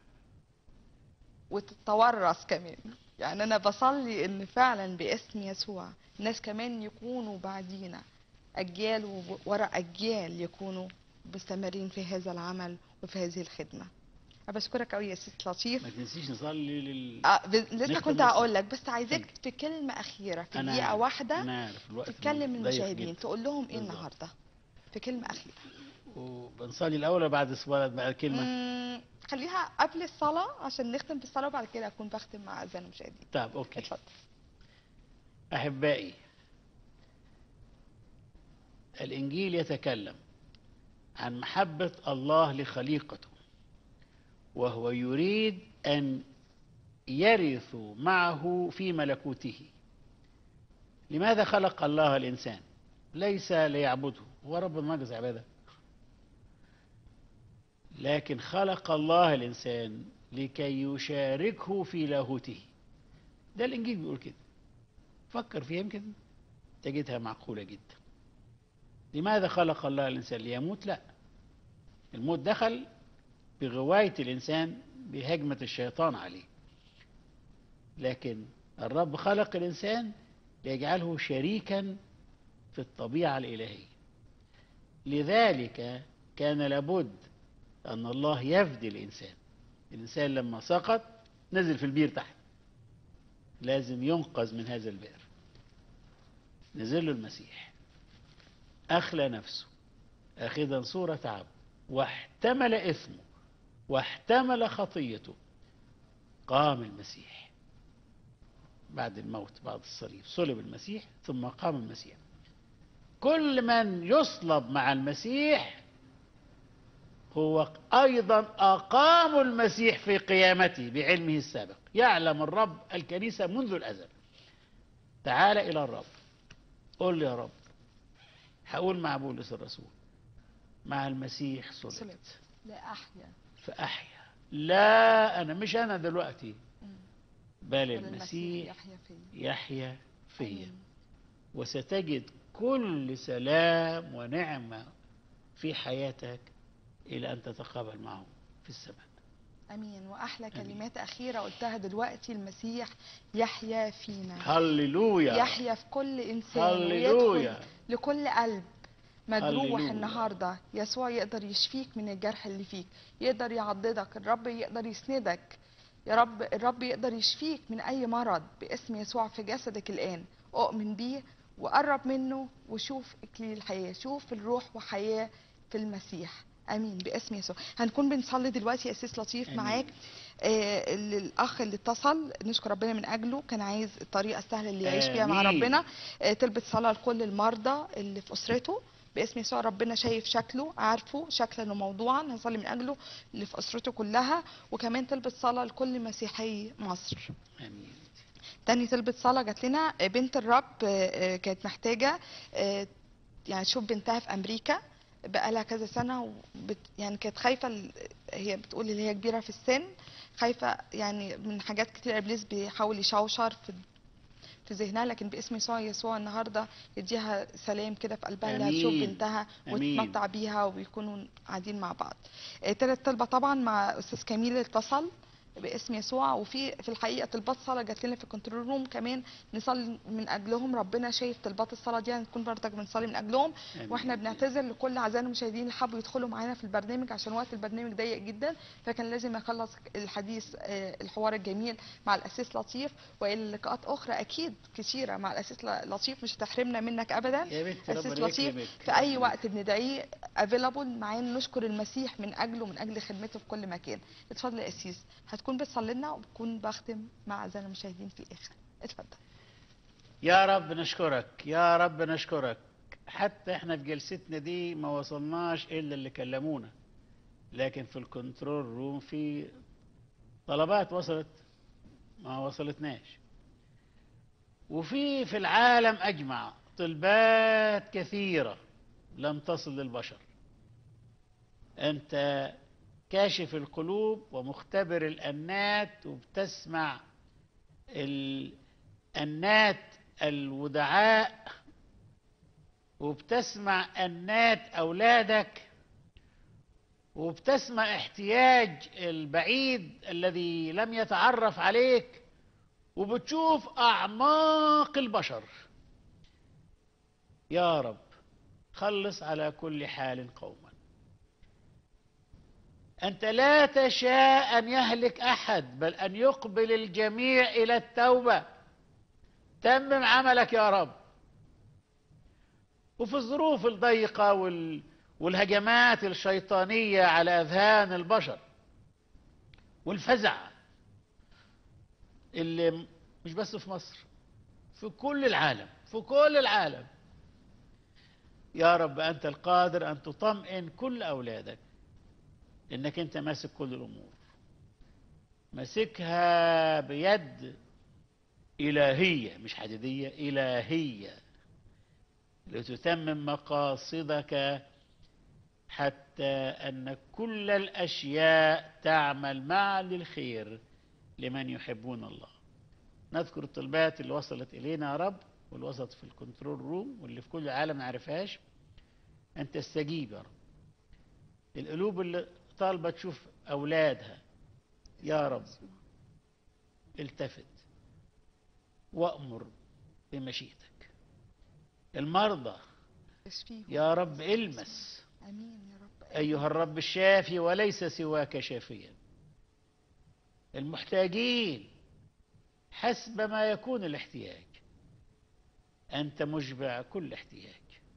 وتتورث كمان. يعني أنا بصلي إن فعلا باسم يسوع ناس كمان يكونوا بعدينا، أجيال وراء أجيال، يكونوا مستمرين في هذا العمل وفي هذه الخدمة. أنا بشكرك قوي يا سيد لطيف. ما تنسيش نصلي لسه كنت هقول لك، بس عايزاك في كلمة أخيرة في دقيقة واحدة تتكلم المشاهدين، تقول لهم إيه النهاردة في كلمة أخيرة. وبنصلي الأول ولا بعد الصلاة بعد كلمة؟ خليها قبل الصلاة عشان نختم بالصلاة، وبعد كده أكون بختم مع أذان المشاهدين. طيب أوكي. اتفضل. أحبائي، الإنجيل يتكلم عن محبة الله لخليقته، وهو يريد أن يرثوا معه في ملكوته. لماذا خلق الله الإنسان؟ ليس ليعبده، هو رب المجد عبادة، لكن خلق الله الإنسان لكي يشاركه في لاهوته. ده الإنجيل بيقول كده. فكر فيها يمكن تجدها معقولة جدا. لماذا خلق الله الإنسان؟ ليموت؟ لا، الموت دخل بغواية الإنسان بهجمة الشيطان عليه، لكن الرب خلق الإنسان ليجعله شريكا في الطبيعة الإلهية. لذلك كان لابد أن الله يفدي الإنسان. الإنسان لما سقط نزل في البير تحت، لازم ينقذ من هذا البئر. نزل له المسيح، أخلى نفسه أخذا صورة عبد، واحتمل إثمه واحتمل خطيته. قام المسيح بعد الموت، بعد الصليب صلب المسيح ثم قام المسيح. كل من يصلب مع المسيح هو أيضا أقام المسيح في قيامته بعلمه السابق. يعلم الرب الكنيسة منذ الأزل. تعال إلى الرب، قل يا رب، هقول مع بولس الرسول، مع المسيح صلبت لأحيا فأحيا لا أنا مش أنا دلوقتي، بل المسيح يحيا فيا، وستجد كل سلام ونعمة في حياتك إلى أن تتقابل معه في السماء. امين. واحلى كلمات اخيره قلتها دلوقتي، المسيح يحيا فينا. هللويا. يحيا في كل انسان، هللويا. ويدخل لكل قلب مجروح. هللويا. النهارده يسوع يقدر يشفيك من الجرح اللي فيك، يقدر يعضدك، الرب يقدر يسندك. يا رب، الرب يقدر يشفيك من اي مرض باسم يسوع في جسدك الان. اؤمن بيه وقرب منه وشوف اكليل الحياه، شوف الروح وحياه في المسيح. امين باسم يسوع. هنكون بنصلي دلوقتي يا اسيس لطيف معاك. الاخ اللي اتصل نشكر ربنا من اجله، كان عايز الطريقه السهله اللي يعيش بيها مع ربنا. تلبس صلاه لكل المرضى اللي في اسرته باسم يسوع. ربنا شايف شكله، عارفه شكلا وموضوعا، هنصلي من اجله اللي في اسرته كلها. وكمان تلبس صلاه لكل مسيحي مصر. امين. تاني تلبس صلاه جات لنا بنت الرب، كانت محتاجه يعني تشوف بنتها في امريكا بقالها كذا سنه، يعني كانت خايفه، هي بتقول اللي هي كبيره في السن، خايفه يعني من حاجات كتير ابليس بيحاول يشوشر في ذهنها. لكن باسم يسوع النهارده يديها سلام كده في قلبها، اللي هتشوف بنتها وتتمتع بيها ويكونوا قاعدين مع بعض. تالت طلبه طبعا مع استاذ كميل اتصل باسم يسوع. وفي الحقيقه طلبات صلاه جات لنا في الكنترول روم كمان نصلي من اجلهم. ربنا شايف طلبات الصلاه دي، هنكون برضك بنصلي من اجلهم. واحنا بنعتذر لكل اعزائنا المشاهدين اللي حبوا يدخلوا معانا في البرنامج عشان وقت البرنامج ضيق جدا، فكان لازم اخلص الحديث الحوار الجميل مع الاسيس لطيف. والى لقاءات اخرى اكيد كثيره مع الاسيس لطيف، مش هتحرمنا منك ابدا. اسيس لطيف في اي وقت بندعيه افيلابل معانا، نشكر المسيح من اجله ومن اجل خدمته في كل مكان. اتفضل يا اسيس، هتكون بتصلي لنا وبكون بختم مع اعزائنا المشاهدين في الاخر. اتفضل. يا رب نشكرك، يا رب نشكرك. حتى احنا في جلستنا دي ما وصلناش الا اللي كلمونا، لكن في الكنترول روم في طلبات وصلت ما وصلتناش، وفي العالم اجمع طلبات كثيرة لم تصل للبشر. انت كاشف القلوب ومختبر الأنات، وبتسمع الأنات الودعاء، وبتسمع أنات أولادك، وبتسمع احتياج البعيد الذي لم يتعرف عليك، وبتشوف أعماق البشر. يا رب خلص على كل حال قوما. أنت لا تشاء أن يهلك أحد، بل أن يقبل الجميع إلى التوبة. تمم عملك يا رب. وفي الظروف الضيقة والهجمات الشيطانية على أذهان البشر والفزع اللي مش بس في مصر، في كل العالم، في كل العالم، يا رب أنت القادر أن تطمئن كل أولادك، إنك أنت ماسك كل الأمور، ماسكها بيد إلهية مش حديدية، إلهية، لتتمم مقاصدك، حتى أن كل الأشياء تعمل معا للخير لمن يحبون الله. نذكر الطلبات اللي وصلت إلينا يا رب، واللي وصلت في الكنترول روم، واللي في كل العالم ما نعرفهاش. أنت استجيب يا رب. القلوب اللي طالبة تشوف أولادها يا رب التفت وأمر بمشيئتك. المرضى يا رب المس، امين يا رب. أيها الرب الشافي وليس سواك شافيا. المحتاجين حسب ما يكون الاحتياج، أنت مشبع كل احتياج.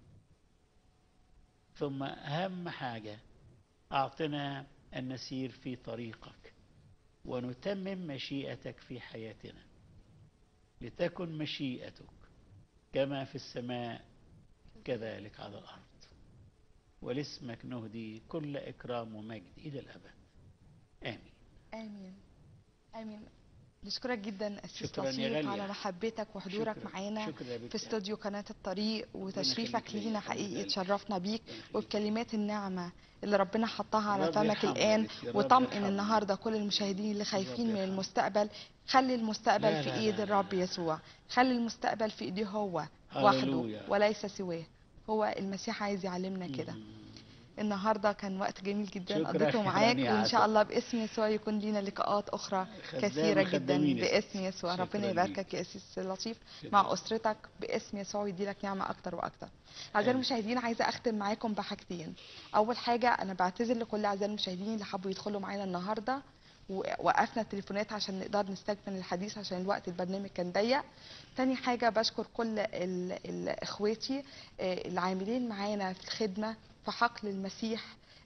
ثم أهم حاجة أعطنا أن نسير في طريقك ونتمم مشيئتك في حياتنا، لتكن مشيئتك كما في السماء كذلك على الأرض. ولاسمك نهدي كل إكرام ومجد إلى الأبد. آمين. آمين. آمين. نشكرك جدا أسيس شكراً يا لطيف غالية. على محبتك وحضورك شكراً. معانا شكراً يا بنتي. في استوديو قناة الطريق، وتشريفك يخليك ليا. لينا ربنا حقيقي يخليك. اتشرفنا بيك ربنا يخليك. وبكلمات النعمة اللي ربنا حطها على الرب فمك يرحمنا يا الآن، بنتي. الرب وطمئن يرحمنا. النهارده كل المشاهدين اللي خايفين من يرحمنا. المستقبل. خلي المستقبل لا، في لا، ايد لا، الرب لا. يسوع، خلي المستقبل في ايديه هو وحده هللويا. وليس سواه. هو المسيح عايز يعلمنا كده. النهارده كان وقت جميل جدا شكراً قضيته يا معاك، رانيا وان شاء عسل. الله باسم يسوع يكون لينا لقاءات اخرى خدام كثيره جدا الخدامين يا باسم ستي. يسوع. شكراً ربنا ليك. يباركك يا اسيس لطيف شكراً. مع اسرتك باسم يسوع، ويديلك نعمه اكتر واكتر. اعزائي آمين. المشاهدين، عايزه اختم معاكم بحاجتين. اول حاجه، انا بعتذر لكل اعزائي المشاهدين اللي حبوا يدخلوا معانا النهارده ووقفنا التليفونات عشان نقدر نستكمل الحديث عشان الوقت البرنامج كان ضيق. تاني حاجه، بشكر كل اخواتي العاملين معانا في الخدمه في حقل المسيح،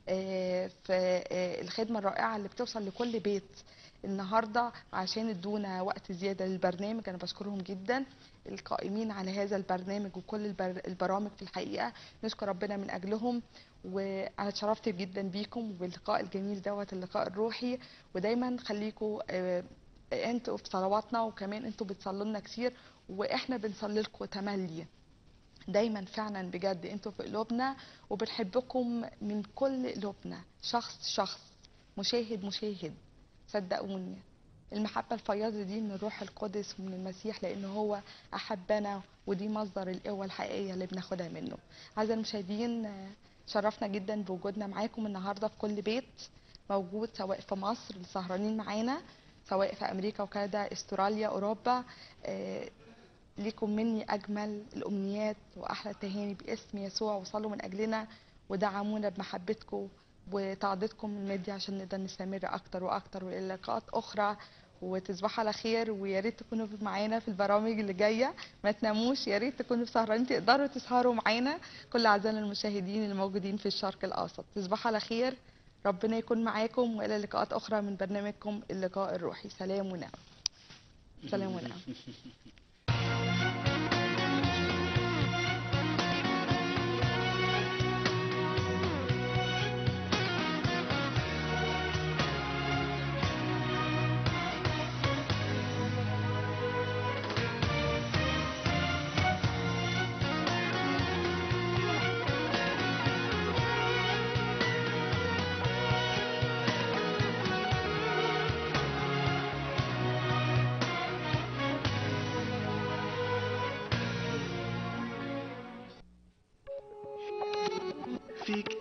في الخدمة الرائعة اللي بتوصل لكل بيت النهاردة عشان ادونا وقت زيادة للبرنامج. أنا بشكرهم جدا، القائمين على هذا البرنامج وكل البرامج في الحقيقة نشكر ربنا من أجلهم. وأنا اتشرفت جدا بيكم وباللقاء الجميل دوت، اللقاء الروحي. ودايما خليكم انتوا في صلواتنا، وكمان انتوا بتصلوا لنا كتير واحنا بنصلي لكم تملي. دايما فعلا بجد انتوا في قلوبنا وبنحبكم من كل قلوبنا، شخص شخص، مشاهد مشاهد. صدقوني المحبة الفياضة دي من الروح القدس ومن المسيح، لأنه هو أحبنا، ودي مصدر القوة الحقيقية اللي بناخدها منه. أعزائي المشاهدين، شرفنا جدا بوجودنا معاكم النهاردة في كل بيت موجود، سواء في مصر اللي سهرانين معانا، سواء في أمريكا وكندا، استراليا، أوروبا. ليكم مني أجمل الأمنيات وأحلى التهاني باسم يسوع، وصلوا من أجلنا ودعمونا بمحبتكم وتعضيدكم المادي عشان نقدر نستمر أكتر وأكتر وإلى لقاءات أخرى. وتصبحوا على خير، ويا ريت تكونوا معانا في البرامج اللي جايه. ما تناموش، يا ريت تكونوا سهرانين، تقدروا تسهروا معانا كل اعزائنا المشاهدين الموجودين في الشرق الاوسط. تصبحوا على خير، ربنا يكون معاكم، والى لقاءات اخرى من برنامجكم اللقاء الروحي. سلام ونعم. سلام ونعم. فيك